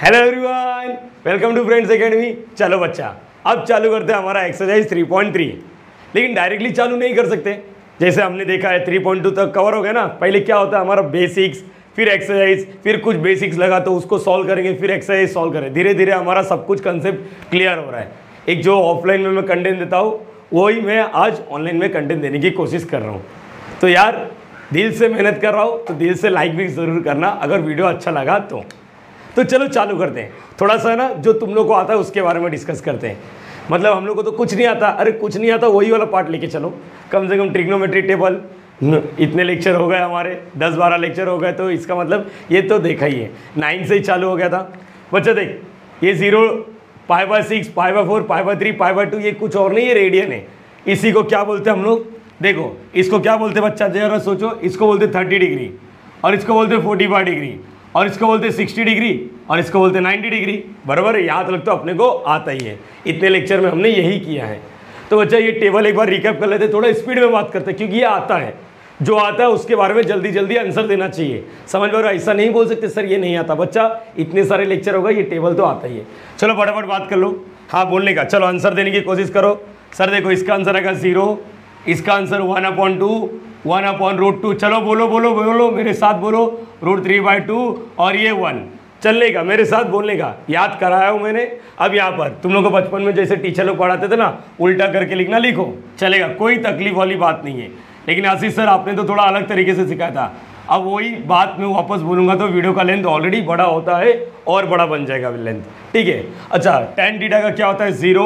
Hello everyone, welcome to friends academy. चलो बच्चा, अब चालू करते हैं हमारा एक्सरसाइज 3.3। लेकिन डायरेक्टली चालू नहीं कर सकते। जैसे हमने देखा है 3.2 तक कवर हो गया ना। पहले क्या होता है हमारा बेसिक्स, फिर एक्सरसाइज, फिर कुछ बेसिक्स लगा तो उसको सॉल्व करेंगे, फिर एक्सरसाइज सॉल्व करें। धीरे धीरे हमारा सब कुछ कंसेप्ट क्लियर हो रहा है। एक जो ऑफलाइन में मैं कंटेंट देता हूँ वही मैं आज ऑनलाइन में कंटेंट देने की कोशिश कर रहा हूँ। तो यार दिल से मेहनत कर रहा हूँ तो दिल से लाइक भी ज़रूर करना अगर वीडियो अच्छा लगा तो चलो चालू करते हैं। थोड़ा सा ना जो तुम लोग को आता है उसके बारे में डिस्कस करते हैं। मतलब हम लोग को तो कुछ नहीं आता, अरे कुछ नहीं आता वही वाला पार्ट लेके चलो। कम से कम ट्रिग्नोमेट्री टेबल इतने लेक्चर हो गए हमारे, 10-12 लेक्चर हो गए, तो इसका मतलब ये तो देखा ही है। 9 से ही चालू हो गया था बच्चा। देख ये 0 π/6 π/4 π/3 π/2 ये कुछ और नहीं, ये रेडियन है। इसी को क्या बोलते हैं हम लोग? देखो इसको क्या बोलते हैं बच्चा, जरा सोचो। इसको बोलते 30 डिग्री, और इसको बोलते 45 डिग्री, और इसको बोलते 60 डिग्री, और इसको बोलते 90 डिग्री। बराबर है, याद रख तो अपने को आता ही है। इतने लेक्चर में हमने यही किया है। तो बच्चा ये टेबल एक बार रिकैप कर लेते, थोड़ा स्पीड में बात करते हैं क्योंकि ये आता है। जो आता है उसके बारे में जल्दी जल्दी आंसर देना चाहिए। समझ में? ऐसा नहीं बोल सकते सर ये नहीं आता। बच्चा इतने सारे लेक्चर होगा, ये टेबल तो आता ही है। चलो फटाफट बात कर लो। हाँ बोलने का, चलो आंसर देने की कोशिश करो। सर देखो इसका आंसर आएगा 0, इसका आंसर 1/2, 1/√2। चलो बोलो बोलो बोलो, मेरे साथ बोलो, √3/2 और ये 1। चलने का, मेरे साथ बोलने का, याद कराया हूँ मैंने। अब यहाँ पर तुम लोग को बचपन में जैसे टीचर लोग पढ़ाते थे ना, उल्टा करके लिखना, लिखो, चलेगा, कोई तकलीफ वाली बात नहीं है। लेकिन आशीष सर आपने तो थोड़ा अलग तरीके से सिखाया था। अब वही बात मैं वापस बोलूँगा तो वीडियो का लेंथ ऑलरेडी बड़ा होता है और बड़ा बन जाएगा लेंथ। ठीक है। अच्छा tan थीटा का क्या होता है? 0,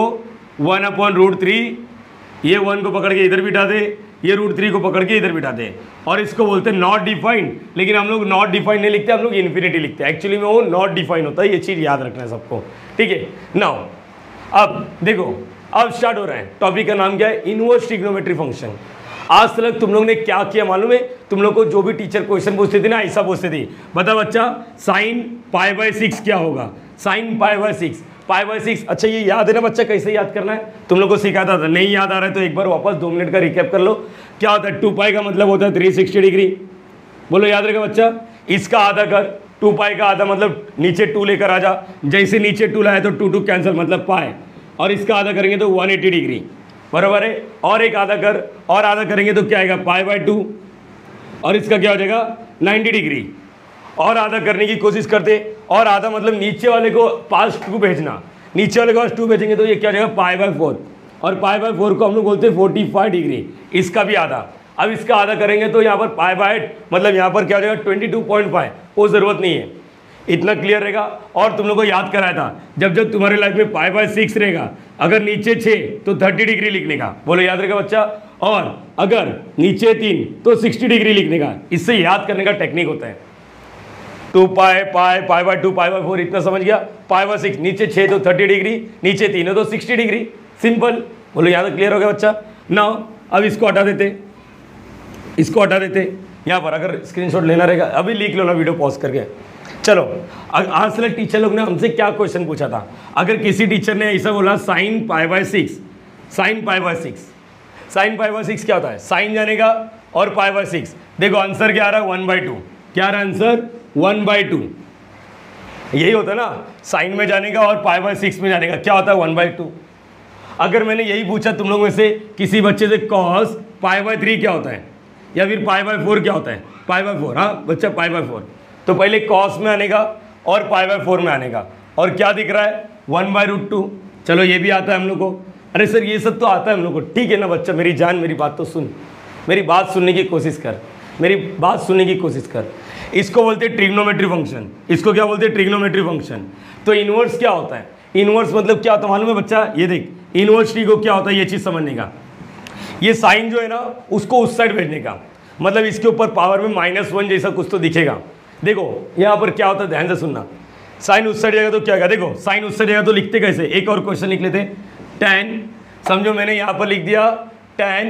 1/√3। ये 1 को पकड़ के इधर बिठा दे, ये √3 को पकड़ के इधर बिठा दे, और इसको बोलते हैं नॉट डिफाइंड। लेकिन हम लोग नॉट डिफाइंड नहीं लिखते, हम लोग इन्फिनिटी लिखते हैं। एक्चुअली में वो नॉट डिफाइंड होता है, ये चीज़ याद रखना है सबको। ठीक है। नाउ अब देखो, अब स्टार्ट हो रहा है। टॉपिक का नाम क्या है? Inverse trigonometry function. आज तक तुम लोग ने क्या किया मालूम है? तुम लोग को जो भी टीचर क्वेश्चन पूछते थे ना, ऐसा पूछते थे, बता बच्चा sin π/6 क्या होगा? sin π/6 π/6। अच्छा ये याद है ना बच्चा, कैसे याद करना है? तुम लोग को सिखाता था, नहीं याद आ रहा है तो एक बार वापस 2 मिनट का रिकैप कर लो। क्या होता है? 2π का मतलब होता है 360 डिग्री। बोलो याद रहेगा बच्चा। इसका आधा कर, 2π का आधा मतलब नीचे 2 लेकर आ जा। जैसे नीचे 2 लाया तो 2 कैंसिल, मतलब पाए, और इसका आधा करेंगे तो 180 डिग्री। बराबर है। और एक आधा कर, और आधा करेंगे तो क्या आएगा? π/2, और इसका क्या हो जाएगा? 90 डिग्री। और आधा करने की कोशिश करते, और आधा मतलब नीचे वाले को पास 2 भेजना, नीचे वाले को पास 2 भेजेंगे तो ये क्या हो जाएगा? π/4, और π/4 को हम लोग बोलते हैं 45 डिग्री। इसका भी आधा। अब इसका आधा करेंगे तो यहाँ पर π/8 मतलब यहाँ पर क्या हो जाएगा? 22.5। वो ज़रूरत नहीं है, इतना क्लियर रहेगा। और तुम लोग को याद कराया था, जब जब तुम्हारे लाइफ में π/6 रहेगा, अगर नीचे 6 तो 30 डिग्री लिखने का। बोलो याद रहेगा बच्चा। और अगर नीचे 3 तो 60 डिग्री लिखने का। इससे याद करने का टेक्निक होता है। 2π π/2 π/4 इतना समझ गया। π/6 नीचे 6 तो 30 डिग्री, नीचे 3 है तो 60 डिग्री। सिंपल। बोलो याद क्लियर हो गया बच्चा। नाउ अब इसको हटा देते, इसको हटा देते। यहाँ पर अगर स्क्रीनशॉट लेना रहेगा अभी लिख लो ना वीडियो पॉज करके। चलो आज से टीचर लोग ने हमसे क्या क्वेश्चन पूछा था? अगर किसी टीचर ने ऐसा बोला sin π/6, sin π/6, sin π/6 क्या होता है? साइन जानेगा और π/6। देखो आंसर क्या आ रहा है? 1/2। क्या आ रहा है आंसर? 1/2। यही होता है ना, साइन में जाने का और π/6 में जाने का। क्या होता है? 1/2। अगर मैंने यही पूछा तुम लोग में से किसी बच्चे से cos π/3 क्या होता है, या फिर π/4 क्या होता है? π/4। हाँ बच्चा π/4। तो पहले cos में आने का और π/4 में आने का। और क्या दिख रहा है? 1/√2। चलो ये भी आता है हम लोग को। अरे सर ये सब तो आता है हम लोग को। ठीक है ना बच्चा, मेरी जान, मेरी बात तो सुन, मेरी बात सुनने की कोशिश कर, मेरी बात सुनने की कोशिश कर। इसको बोलते हैं ट्रिग्नोमेट्री फंक्शन। इसको क्या बोलते हैं? Trigonometry function. तो इनवर्स क्या होता है? इनवर्स मतलब क्या होता है मालूम है बच्चा? ये देख, इनवर्स ट्रिगो क्या होता है ये चीज़ समझने का। ये साइन जो है ना उसको उस साइड भेजने का, मतलब इसके ऊपर पावर में -1 जैसा कुछ तो दिखेगा। देखो यहाँ पर क्या होता है, ध्यान से सुनना। साइन उस साइड जाएगा तो क्या होगा? देखो साइन उस साइड जाएगा तो लिखते कैसे? एक और क्वेश्चन लिख लेते। tan, समझो मैंने यहाँ पर लिख दिया tan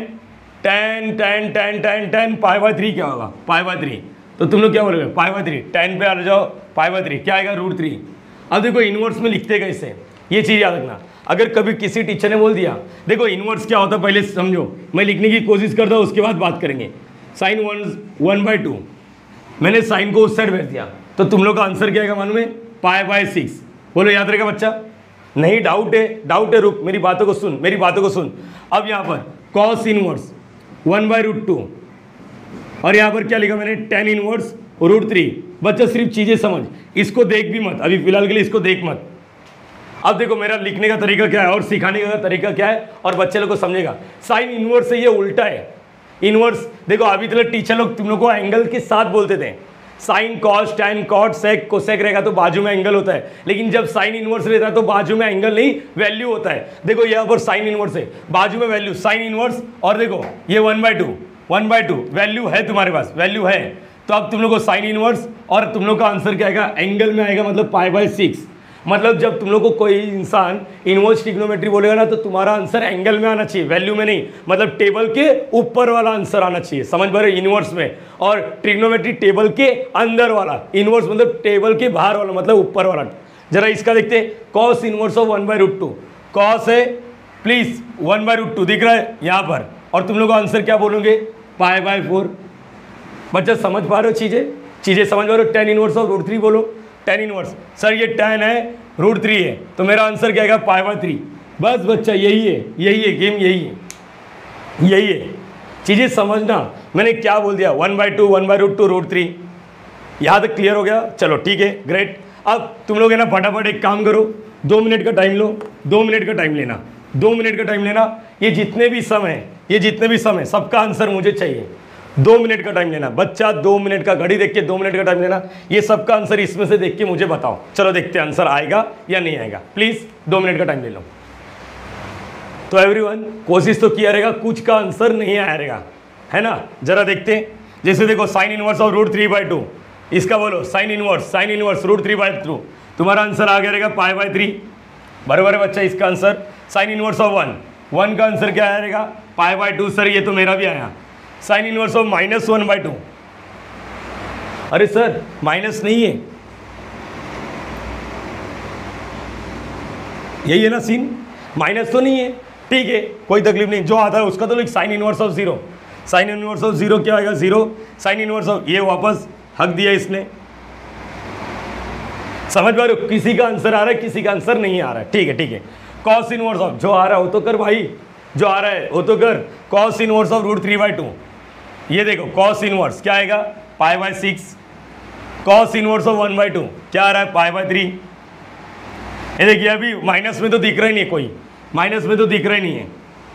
π/3 क्या होगा? π/3। तो तुम लोग क्या बोलोगे? π/3। tan पे आ जाओ, π/3 क्या आएगा? √3। अब देखो इनवर्स में लिखते कैसे, ये चीज़ याद रखना। अगर कभी किसी टीचर ने बोल दिया, देखो इनवर्स क्या होता है पहले समझो, मैं लिखने की कोशिश करता हूँ उसके बाद बात करेंगे। sin 1/2 मैंने साइन को उस साइड भेज दिया तो तुम लोग का आंसर क्या आएगा मालूम है? π/6। बोलो याद रहेगा बच्चा? नहीं डाउट है, रुक मेरी बातों को सुन। अब यहाँ पर cos इनवर्स 1/√2 और यहाँ पर क्या लिखा मैंने tan इनवर्स √3। बच्चा सिर्फ चीज़ें समझ, इसको देख भी मत अभी फिलहाल के लिए, इसको देख मत। अब देखो मेरा लिखने का तरीका क्या है और सिखाने का तरीका क्या है और बच्चे लोग को समझेगा। साइन इनवर्स से ये उल्टा है। इनवर्स देखो अभी तक टीचर लोग तुम लोग को एंगल के साथ बोलते थे, sine cos tan cot sec cosec रहेगा तो बाजू में एंगल होता है, लेकिन जब साइन इनवर्स रहता है तो बाजू में एंगल नहीं वैल्यू होता है। देखो यहाँ पर साइन इनवर्स है, बाजू में वैल्यू साइन इनवर्स, और देखो ये 1/2 वैल्यू है तुम्हारे पास, वैल्यू है। तो अब तुम लोग को साइन इनवर्स और तुम लोग का आंसर क्या आएगा, एंगल में आएगा, मतलब π/6। मतलब जब तुम लोग को कोई इंसान इनवर्स ट्रिग्नोमेट्री बोलेगा ना तो तुम्हारा आंसर एंगल में आना चाहिए, वैल्यू में नहीं, मतलब टेबल के ऊपर वाला आंसर आना चाहिए, समझ पा रहे हो? इनवर्स में, और ट्रिग्नोमेट्री टेबल के अंदर वाला, इनवर्स मतलब टेबल के बाहर वाला, मतलब ऊपर वाला। जरा इसका देखते, कॉस इनवर्स ऑफ 1/√2, कॉस है प्लीज 1/√2 दिख रहा है यहाँ पर, और तुम लोग का आंसर क्या बोलोगे, π/4। बच्चा समझ पा रहे हो चीज़ें समझ पा रहे हो? tan इनवर्स ऑफ √3 बोलो, tan इनवर्स, सर ये tan है √3 है तो मेरा आंसर क्या आएगा, π/3। बस बच्चा यही है गेम, यही है चीज़ें समझना। मैंने क्या बोल दिया, 1/2 1/√2 √3, यहाँ तक क्लियर हो गया? चलो ठीक है, ग्रेट। अब तुम लोग है ना फटाफट एक काम करो, 2 मिनट का टाइम लो, 2 मिनट का टाइम लेना, 2 मिनट का टाइम लेना। ये जितने भी समय सबका आंसर मुझे चाहिए। 2 मिनट का टाइम लेना बच्चा, 2 मिनट का घड़ी देख के 2 मिनट का टाइम लेना। ये सबका आंसर इसमें से देख के मुझे बताओ। चलो देखते हैं आंसर आएगा या नहीं आएगा। प्लीज 2 मिनट का टाइम ले लो। तो एवरीवन कोशिश तो किया रहेगा, कुछ का आंसर नहीं आया रहेगा, है ना? जरा देखते हैं। जैसे देखो साइन इनवर्स ऑफ √3/2, इसका बोलो साइन इनवर्स √3/2, तुम्हारा आंसर आ गया रहेगा π/3। बराबर है बच्चा इसका आंसर। साइन इनवर्स ऑफ 1 का आंसर क्या आया रहेगा, π/2। सर ये तो मेरा भी आया। साइन इनवर्स ऑफ -1/2, अरे सर माइनस नहीं है, यही है ना सीन, माइनस तो नहीं है, ठीक है कोई तकलीफ नहीं, जो आता है उसका तो लिख। Sine inverse of 0, sine inverse of 0 क्या आएगा, 0। साइन इनवर्स ऑफ, ये वापस हक दिया इसने, समझ पा रहे हो? किसी का आंसर आ रहा है, किसी का आंसर नहीं आ रहा है, ठीक है। कॉस इनवर्स ऑफ, जो आ रहा है वो तो कर भाई, जो आ रहा है वो तो कर। कॉस इनवर्स ऑफ √3/2, ये देखो कॉस इनवर्स क्या आएगा, π/6। कॉस इनवर्स ऑफ 1/2 क्या आ रहा है, π/3। ये देखिए अभी माइनस में तो दिख रहा ही नहीं, कोई माइनस में तो दिख रहा ही नहीं है।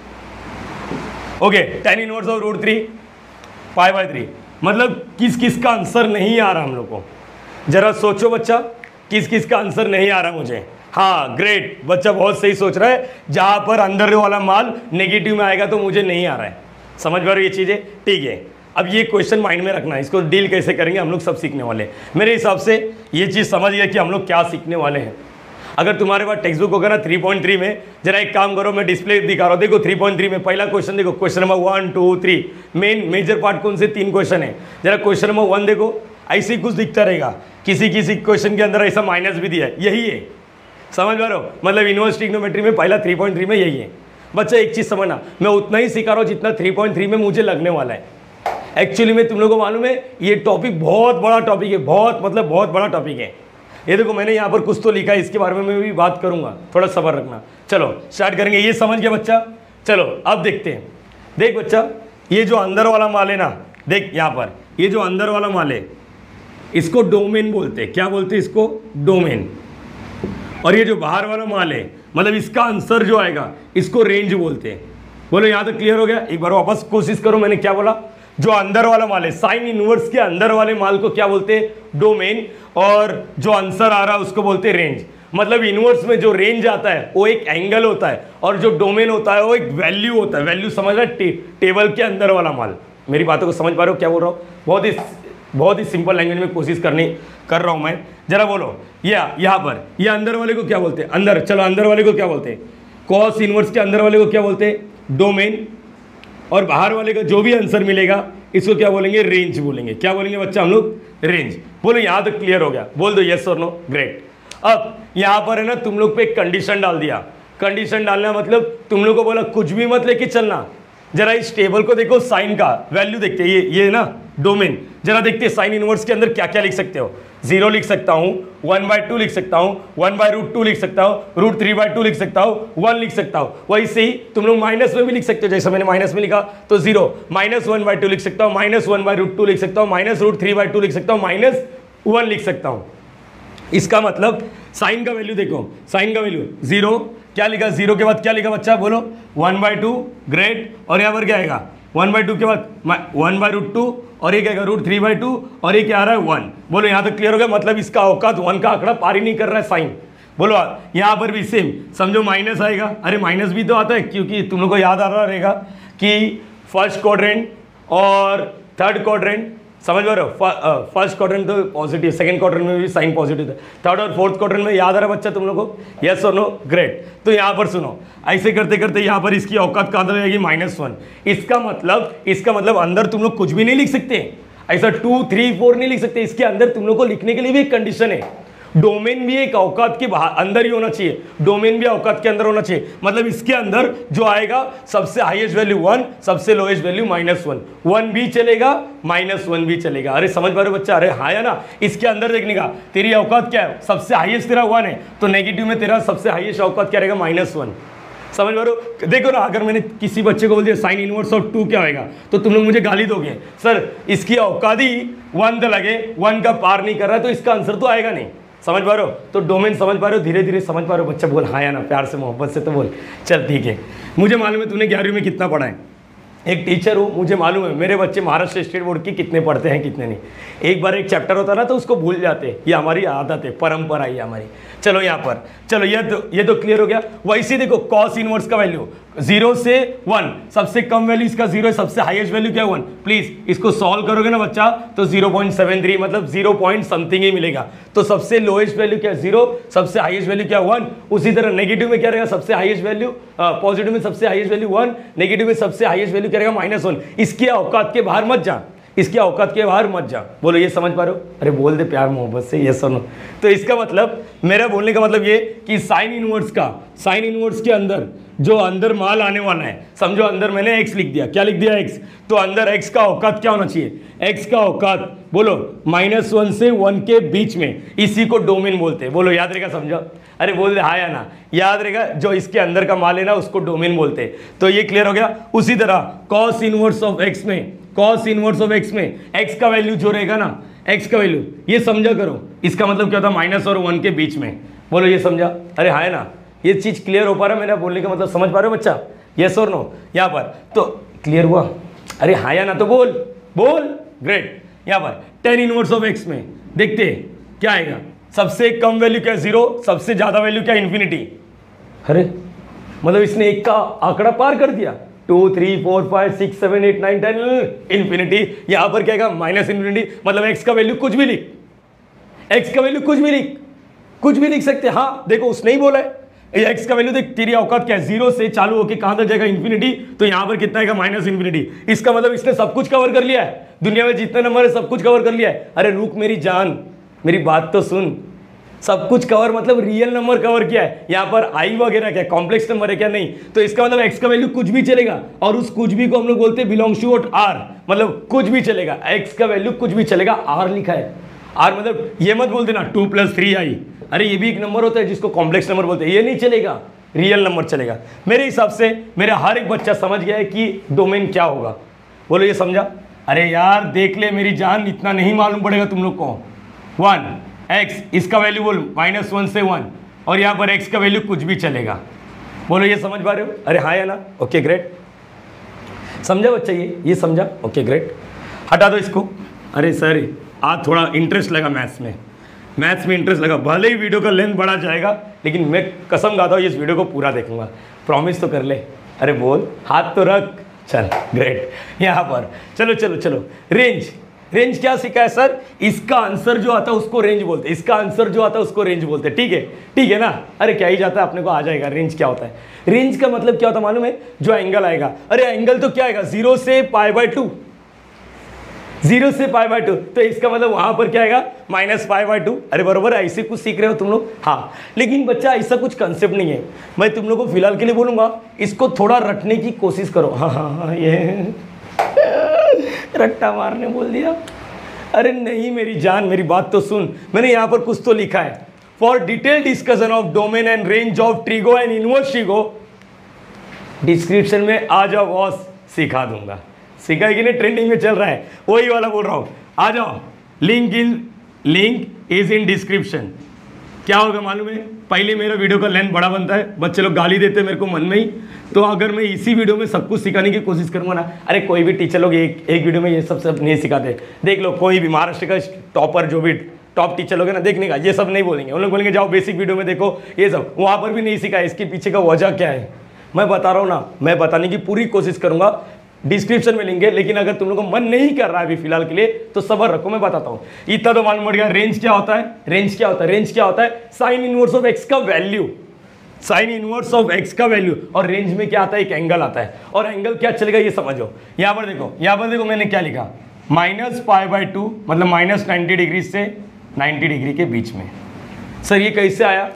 ओके, tan इनवर्स ऑफ √3 π/3, मतलब किस किस का आंसर नहीं आ रहा हम लोग को। जरा सोचो बच्चा, किस किस का आंसर नहीं आ रहा मुझे। हाँ ग्रेट, बच्चा बहुत सही सोच रहा है। जहाँ पर अंदर वाला माल नेगेटिव में आएगा तो मुझे नहीं आ रहा है, समझ पा रहे हो ये चीज़ें, ठीक है। अब ये क्वेश्चन माइंड में रखना है, इसको डील कैसे करेंगे हम लोग सब सीखने वाले हैं। मेरे हिसाब से ये चीज़ समझ गया कि हम लोग क्या सीखने वाले हैं। अगर तुम्हारे पास टेक्स्ट बुक होगा ना 3.3 में, जरा एक काम करो, मैं डिस्प्ले दिखा रहा हूँ, देखो 3.3 में पहला क्वेश्चन देखो, क्वेश्चन नंबर 1 2 3, मेजर पार्ट कौन से 3 क्वेश्चन है। जरा क्वेश्चन नंबर 1 देखो, ऐसे ही कुछ दिखता रहेगा, किसी किसी क्वेश्चन के अंदर ऐसा माइनस भी दिया है, यही है, समझ पा रहे हो? मतलब इनवर्स ट्रिग्नोमेट्री में पहला 3.3 में यही है। बच्चा एक चीज़ समझना, मैं उतना ही सिखा रहा हूँ जितना 3.3 में मुझे लगने वाला है। एक्चुअली में तुम लोगों को मालूम है ये टॉपिक बहुत बड़ा टॉपिक है, बहुत बड़ा टॉपिक है। ये देखो मैंने यहाँ पर कुछ तो लिखा है, इसके बारे में मैं भी बात करूँगा, थोड़ा सब्र रखना। चलो स्टार्ट करेंगे, ये समझ गया बच्चा? चलो अब देखते हैं। देख बच्चा, ये जो अंदर वाला माल है ना, देख यहाँ पर ये जो अंदर वाला माल है इसको डोमेन बोलते हैं। क्या बोलते हैं इसको? डोमेन। और ये जो बाहर वाला माल है, मतलब इसका आंसर जो आएगा इसको रेंज बोलते हैं। बोलो यहाँ तक क्लियर हो गया? एक बार वापस कोशिश करो, मैंने क्या बोला? जो अंदर वाला माल है, साइन इनवर्स के अंदर वाले माल को क्या बोलते हैं? डोमेन। और जो आंसर आ रहा है उसको बोलते हैं रेंज। मतलब इनवर्स में जो रेंज आता है वो एक एंगल होता है, और जो डोमेन होता है वो एक वैल्यू होता है। वैल्यू समझ रहा है? टेबल के अंदर वाला माल। मेरी बातों को समझ पा रहे हो क्या बोल रहा हूँ? बहुत ही सिंपल लैंग्वेज में कोशिश कर रहा हूँ मैं। जरा बोलो, यहाँ पर ये अंदर वाले को क्या बोलते हैं? अंदर, चलो अंदर वाले को क्या बोलते हैं? कॉस इनवर्स के अंदर वाले को क्या बोलते हैं? डोमेन। और बाहर वाले का जो भी आंसर मिलेगा इसको क्या बोलेंगे? रेंज बोलेंगे। क्या बोलेंगे बच्चा हम लोग? रेंज। बोलो यहाँ तक क्लियर हो गया? बोल दो यस और नो। ग्रेट। अब यहाँ पर है ना तुम लोग पे एक कंडीशन डाल दिया। कंडीशन डालना मतलब तुम लोग को बोला कुछ भी मत लेके चलना। जरा इस टेबल को देखो, साइन का वैल्यू देखते हैं, ये है ना डोमेन। जरा देखते हैं साइन इनवर्स के अंदर क्या क्या लिख सकते हो। 0 लिख सकता हूँ, 1/2 लिख सकता हूँ, 1/√2 लिख सकता हूँ, √3/2 लिख सकता हूँ, 1 लिख सकता हूँ। वैसे ही तुम लोग माइनस में भी लिख सकते हो, जैसे मैंने माइनस में लिखा तो 0, -1/2 लिख सकता हूँ, -1/√2 लिख सकता हूँ, -√3/2 लिख सकता हूँ, -1 लिख सकता हूँ। इसका मतलब साइन का वैल्यू देखो, साइन का वैल्यू 0, क्या लिखा 0 के बाद क्या लिखा बच्चा बोलो, 1/2, ग्रेट, और यहाँ पर क्या आएगा 1/2 के बाद 1/√2 और ये क्या आएगा √3/2 और ये क्या आ रहा है 1। बोलो यहाँ तक क्लियर हो गया। मतलब इसका औकात 1 का आंकड़ा पार ही नहीं कर रहा है साइन। बोलो यहाँ पर भी सेम समझो माइनस आएगा, अरे माइनस भी तो आता है क्योंकि तुम लोग को याद आ रहा रहेगा कि फर्स्ट क्वाड्रेंट और थर्ड क्वाड्रेंट, समझ पा रहे हो, फर्स्ट क्वाड्रेंट तो पॉजिटिव, सेकंड क्वाड्रेंट में भी साइन पॉजिटिव था, थर्ड और फोर्थ क्वाड्रेंट में याद आ रहा है बच्चा तुम लोग को, यस और नो, ग्रेट। तो यहाँ पर सुनो, ऐसे करते करते यहाँ पर इसकी औकात कहाँ तक जाएगी -1। इसका मतलब अंदर तुम लोग कुछ भी नहीं लिख सकते, ऐसा 2, 3, 4 नहीं लिख सकते। इसके अंदर तुम लोग को लिखने के लिए भी एक कंडीशन है, डोमेन भी एक औकात के अंदर ही होना चाहिए, डोमेन भी औकात के अंदर होना चाहिए। मतलब इसके अंदर जो आएगा सबसे हाईएस्ट वैल्यू 1, सबसे लोएस्ट वैल्यू -1, 1 भी चलेगा, -1 भी चलेगा। अरे समझ पा रहे हो बच्चा, अरे हाँ या ना। इसके अंदर देखने का तेरी औकात क्या है, सबसे हाईएस्ट तेरा 1 है तो नेगेटिव में तेरा सबसे हाईएस्ट औकात क्या रहेगा -1। समझ पा रहे हो। देखो ना, अगर मैंने किसी बच्चे को बोल दिया साइन इनवर्स ऑफ 2 क्या होएगा तो तुम लोग मुझे गाली दोगे, सर इसकी औकात ही 1 लगे, 1 का पार नहीं कर रहा है तो इसका आंसर तो आएगा नहीं। समझ पा रहे हो, तो डोमेन समझ पा रहे हो, धीरे धीरे समझ पा रहे हो बच्चा। बोल हाँ या ना, प्यार से मोहब्बत से तो बोल, चल ठीक है। मुझे मालूम है तूने 11वीं में कितना पढ़ा है, एक टीचर हूँ, मुझे मालूम है मेरे बच्चे महाराष्ट्र स्टेट बोर्ड की कितने पढ़ते हैं कितने नहीं। एक बार एक चैप्टर होता ना तो उसको भूल जाते, ये हमारी आदत है, परंपरा है हमारी। चलो यहाँ पर, चलो ये तो क्लियर हो गया। वैसे देखो कॉस इनवर्स का वैल्यू 0 से 1, सबसे कम वैल्यू इसका 0 है, सबसे हाईएस्ट वैल्यू क्या है 1। प्लीज इसको सॉल्व करोगे ना बच्चा तो 0.73 मतलब 0 पॉइंट समथिंग ही मिलेगा। तो सबसे लोएस्ट वैल्यू क्या है 0, सबसे हाईएस्ट वैल्यू क्या 1। उसी तरह नेगेटिव में क्या रहेगा, सबसे हाईएस्ट वैल्यू, पॉजिटिव में सबसे हाईएस्ट वैल्यू 1, नेगेटिव में सबसे हाईएस्ट वैल्यू क्या रहेगा -1। इसकी औकात के बाहर मत जा, इसकी औकात के बाहर मत जा। बोलो ये समझ पा रहे हो, अरे बोल दे प्यार मोहब्बत से ये सुनो। तो इसका मतलब, मेरा बोलने का मतलब ये कि साइन इनवर्स के अंदर जो अंदर माल आने वाला है, समझो अंदर मैंने x लिख दिया, क्या लिख दिया x, तो अंदर x का औकात क्या होना चाहिए, x का औकात बोलो -1 से 1 के बीच में, इसी को डोमेन बोलते हैं। बोलो याद रहेगा, समझो, अरे बोल दे हाँ या ना, याद रहेगा। जो इसके अंदर का माल है ना उसको डोमेन बोलते हैं। तो ये क्लियर हो गया। उसी तरह कॉस इनवर्स ऑफ x में x का वैल्यू जो रहेगा ना, x का वैल्यू ये समझा करो, इसका मतलब क्या होता है माइनस और 1 के बीच में। बोलो ये समझा, अरे हाँ ना, ये चीज क्लियर हो पा रहा है मेरा बोलने का मतलब, समझ पा रहे हो बच्चा, यस और नो। यहाँ पर तो क्लियर हुआ, अरे हाँ या ना तो बोल, ग्रेट। यहाँ पर tan इनवर्स ऑफ x में देखते हैं क्या आएगा, सबसे कम वैल्यू क्या 0, सबसे ज्यादा वैल्यू क्या इन्फिनिटी। अरे मतलब इसने एक का आंकड़ा पार कर दिया, 2, 3, 4, 5, 6, 7, 8, 9, 10 इन्फिनिटी। यहाँ पर क्या आएगा -इन्फिनिटी, मतलब x का वैल्यू कुछ भी लिख, x का वैल्यू कुछ भी लिख सकते। हाँ देखो उसने ही बोला है x का वैल्यू देख, तेरी औकात क्या है 0 से चालू होकर कहां तक जाएगा इन्फिनिटी, तो यहाँ पर कितना आएगा -इन्फिनिटी। इसका मतलब इसने सब कुछ कवर कर लिया है, दुनिया में जितने नंबर है सब कुछ कवर कर लिया है। अरे रुक मेरी जान, मेरी बात तो सुन, सब कुछ कवर मतलब रियल नंबर कवर किया है। यहाँ पर आई वगैरह क्या कॉम्प्लेक्स नंबर है क्या, नहीं। तो इसका मतलब x का वैल्यू कुछ भी चलेगा, और उस कुछ भी को हम लोग बोलते हैं बिलोंग्स टू r, मतलब कुछ भी चलेगा, x का वैल्यू कुछ भी चलेगा। r लिखा है, r मतलब ये मत बोल देना 2 + 3i, अरे ये भी एक नंबर होता है जिसको कॉम्प्लेक्स नंबर बोलते हैं, ये नहीं चलेगा, रियल नंबर चलेगा। मेरे हिसाब से मेरा हर एक बच्चा समझ गया है कि डोमेन क्या होगा। बोलो ये समझा। अरे यार देख ले मेरी जान, इतना नहीं मालूम पड़ेगा तुम लोग को। 1 x, इसका वैल्यू बोल -1 से 1, और यहाँ पर x का वैल्यू कुछ भी चलेगा। बोलो ये समझ पा रहे हो, अरे हाँ या ना, ओके ग्रेट। समझा बच्चा, ये समझा, ओके ग्रेट। हटा दो इसको। अरे सर आज थोड़ा इंटरेस्ट लगा मैथ्स में इंटरेस्ट लगा, भले ही वीडियो का लेंथ बढ़ा जाएगा, लेकिन मैं कसम खाता हूँ इस वीडियो को पूरा देखूंगा, प्रॉमिस तो कर ले। अरे बोल, हाथ तो रख, चल ग्रेट। यहाँ पर चलो रेंज क्या सीखा है सर, इसका आंसर जो आता है उसको रेंज बोलते हैं, इसका आंसर जो आता है उसको रेंज बोलते हैं। ठीक है ना। अरे क्या ही जाता है, अपने को आ जाएगा रेंज क्या होता है। रेंज का मतलब क्या होता है मालूम है, जो एंगल आएगा, अरे एंगल तो क्या आएगा 0 से π/2, 0 से π/2, तो इसका मतलब वहां पर क्या आएगा -π/2। अरे बरोबर है, ऐसे कुछ सीख रहे हो तुम लोग। हाँ लेकिन बच्चा ऐसा कुछ कंसेप्ट नहीं है, मैं तुम लोग को फिलहाल के लिए बोलूंगा, इसको थोड़ा रटने की कोशिश करो। हाँ ये रट्टा मारने बोल दिया। अरे नहीं मेरी जान, मेरी बात तो सुन, मैंने यहाँ पर कुछ तो लिखा है, for detail discussion of domain and range of trigo and inverse trigo, description में आ जाओ बॉस, सिखा दूंगा। सिखा है कि नहीं, ट्रेंडिंग में चल रहा है, वही वाला बोल रहा हूँ, आ जाओ। Link is in description. क्या होगा मालूम है, पहले मेरा वीडियो का लेंथ बड़ा बनता है, बच्चे लोग गाली देते हैं मेरे को मन में ही, तो अगर मैं इसी वीडियो में सब कुछ सिखाने की कोशिश करूंगा ना, अरे कोई भी टीचर लोग एक वीडियो में ये सब नहीं सिखाते। देख लो कोई भी महाराष्ट्र का टॉपर, जो भी टॉप टीचर लोग है ना, देखने का ये सब नहीं बोलेंगे, उन लोग बोलेंगे जाओ बेसिक वीडियो में देखो ये सब, वहाँ पर भी नहीं सिखाया। इसके पीछे का वजह क्या है मैं बता रहा हूँ ना, मैं बताने की पूरी कोशिश करूंगा, डिस्क्रिप्शन में लिंक है। लेकिन अगर तुम लोगों को मन नहीं कर रहा है अभी फिलहाल के लिए तो सबर रखो, मैं बताता हूँ। इतना तो मालूम पड़ गया रेंज क्या होता है, रेंज क्या होता है, रेंज क्या होता है, साइन इनवर्स ऑफ एक्स का value, sine inverse of x का वैल्यू। और रेंज में क्या आता है, एक एंगल आता है, और एंगल क्या चलेगा ये समझो। यहाँ पर देखो, यहाँ पर देखो मैंने क्या लिखा, -π/2 मतलब -90 डिग्री से 90 डिग्री के बीच में। सर ये कैसे आया,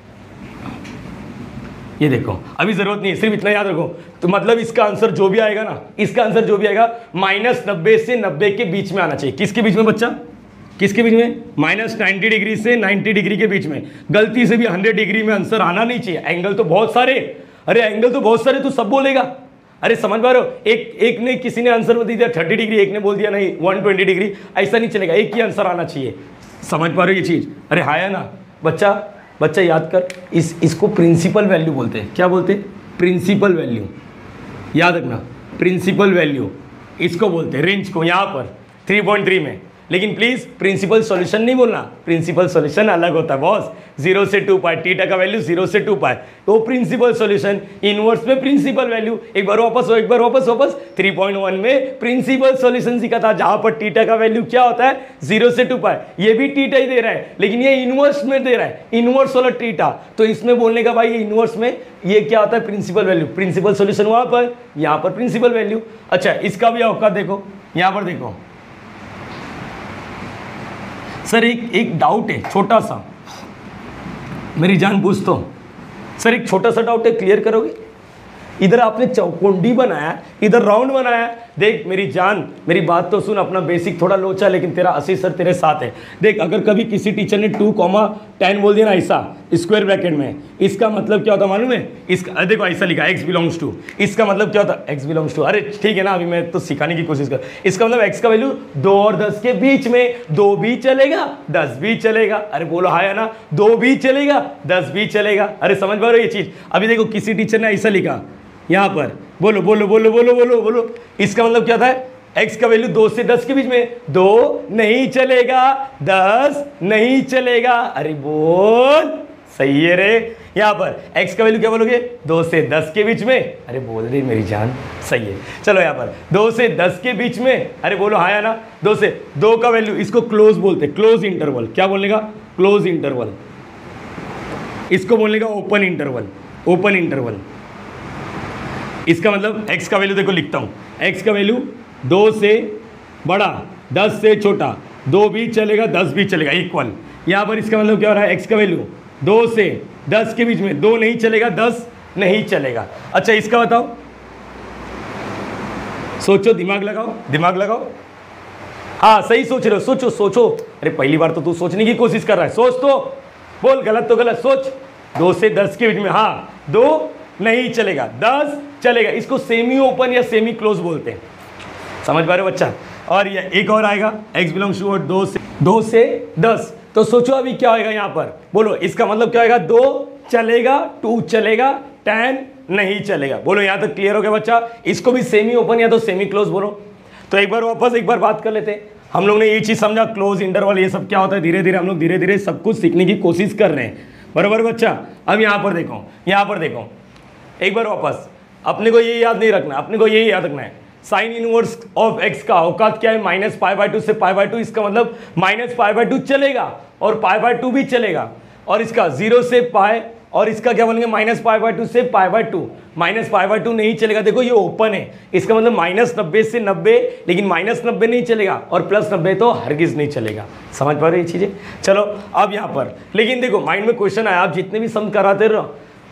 ये देखो, अभी जरूरत नहीं है, सिर्फ इतना याद रखो। तो मतलब इसका आंसर जो भी आएगा ना, इसका आंसर जो भी आएगा -90 से 90 के बीच में आना चाहिए। किसके बीच में बच्चा, किसके बीच में, -90 डिग्री से 90 डिग्री के बीच में। गलती से भी 100 डिग्री में आंसर आना नहीं चाहिए। एंगल तो बहुत सारे, अरे एंगल तो बहुत सारे, तू सब बोलेगा, अरे समझ पा रहे हो। एक ने किसी ने आंसर बता दिया 30 डिग्री, एक ने बोल दिया नहीं 120 डिग्री, ऐसा नहीं चलेगा, एक ही आंसर आना चाहिए। समझ पा रहे हो ये चीज, अरे हाँ है ना बच्चा याद कर, इसको प्रिंसिपल वैल्यू बोलते हैं। क्या बोलते हैं, प्रिंसिपल वैल्यू, याद रखना, प्रिंसिपल वैल्यू इसको बोलते हैं, रेंज को यहाँ पर 3.3 में। लेकिन प्लीज प्रिंसिपल सॉल्यूशन नहीं बोलना, प्रिंसिपल सॉल्यूशन अलग होता है बॉस, 0 से 2π, थीटा का वैल्यू 0 से 2π, तो प्रिंसिपल सॉल्यूशन। इनवर्स में प्रिंसिपल वैल्यू, एक बार वापस 3.1 में प्रिंसिपल सॉल्यूशन सीखा था, जहां पर थीटा का वैल्यू क्या होता है 0 से 2π। ये भी थीटा ही दे रहा है, लेकिन ये इनवर्स में दे रहा है, इनवर्स वाला थीटा, तो इसमें बोलने का भाई इनवर्स में ये क्या होता है, प्रिंसिपल वैल्यू। प्रिंसिपल सॉल्यूशन वहां पर, यहां पर प्रिंसिपल वैल्यू। अच्छा इसका भी औकात देखो, यहां पर देखो सर, एक डाउट है छोटा सा, मेरी जान पूछता हूँ सर, एक छोटा सा डाउट है, क्लियर करोगे। इधर आपने चौकोंडी बनाया, इधर राउंड बनाया, देख मेरी जान मेरी बात तो सुन, अपना बेसिक थोड़ा लोचा, लेकिन तेरा असली सर तेरे साथ है। देख अगर कभी किसी टीचर ने 2,10 बोल दिया ना ऐसा स्क्वायर ब्रैकेट में, इसका मतलब क्या होता मालूम है, इसका देखो ऐसा लिखा x बिलोंग्स टू, इसका मतलब क्या होता x बिलोंग्स टू, अरे ठीक है ना, अभी मैं तो सिखाने की कोशिश कर, इसका मतलब x का वैल्यू 2 और 10 के बीच में, 2 भी चलेगा 10 भी चलेगा, अरे बोलो हाँ है ना, 2 भी चलेगा 10 भी चलेगा। अरे समझ पा रहे हो ये चीज। अभी देखो किसी टीचर ने ऐसा लिखा यहाँ पर, बोलो बोलो बोलो बोलो बोलो बोलो, इसका मतलब क्या था, x का वैल्यू 2 से 10 के बीच में, 2 नहीं चलेगा 10 नहीं चलेगा, अरे बोल सही है रे। यहाँ पर x का वैल्यू क्या बोलोगे, 2 से 10 के बीच में, अरे बोल रही मेरी जान सही है। चलो यहाँ पर 2 से 10 के बीच में, अरे बोलो हाँ या ना, 2 से 2 का वैल्यू, इसको क्लोज बोलते हैं, क्लोज इंटरवल। क्या बोलने का, क्लोज इंटरवल। इसको बोलने का ओपन इंटरवल, ओपन इंटरवल। इसका मतलब x का वैल्यू देखो लिखता हूँ, x का वैल्यू 2 से बड़ा 10 से छोटा, 2 भी चलेगा 10 भी चलेगा, इक्वल। यहाँ पर इसका मतलब क्या हो रहा है, x का वैल्यू 2 से 10 के बीच में, 2 नहीं चलेगा 10 नहीं चलेगा। अच्छा इसका बताओ, सोचो, दिमाग लगाओ, दिमाग लगाओ, हाँ सही सोच रहे हो, सोचो सोचो, अरे पहली बार तो तू सोचने की कोशिश कर रहा है, सोच तो, बोल गलत तो गलत, सोच। 2 से 10 के बीच में, हाँ 2 नहीं चलेगा 10 चलेगा, इसको सेमी ओपन या सेमी क्लोज बोलते हैं। समझ पा रहे हो बच्चा। और ये एक और आएगा, x बिलोंग्स टू 2 से 10, तो सोचो अभी क्या आएगा यहाँ पर, बोलो इसका मतलब क्या आएगा, 2 चलेगा 2 चलेगा 10 नहीं चलेगा। बोलो यहाँ तक क्लियर हो गया बच्चा। इसको भी सेमी ओपन या तो सेमी क्लोज बोलो। तो एक बार वापस एक बार बात कर लेते हैं। हम लोग ने ये चीज़ समझा, क्लोज इंटरवल ये सब क्या होता है, धीरे धीरे हम लोग धीरे धीरे सब कुछ सीखने की कोशिश कर रहे हैं, बराबर बच्चा। अब यहाँ पर देखो, यहाँ पर देखो, एक बार वापस, अपने को ये याद नहीं रखना, अपने को ये याद रखना है, साइन इनवर्स ऑफ x का औकात क्या है, -π/2 से π/2। इसका मतलब -π/2 चलेगा और π/2 भी चलेगा, और इसका 0 से π, और इसका क्या बोलेंगे -π/2 से π/2। -π/2 नहीं चलेगा, देखो ये ओपन है, इसका मतलब -90 से 90, लेकिन -90 नहीं चलेगा, और +90 तो हरगिज नहीं चलेगा। समझ पा रहे ये चीज़ें। चलो अब यहाँ पर, लेकिन देखो माइंड में क्वेश्चन आया, आप जितने भी सम कराते रहो,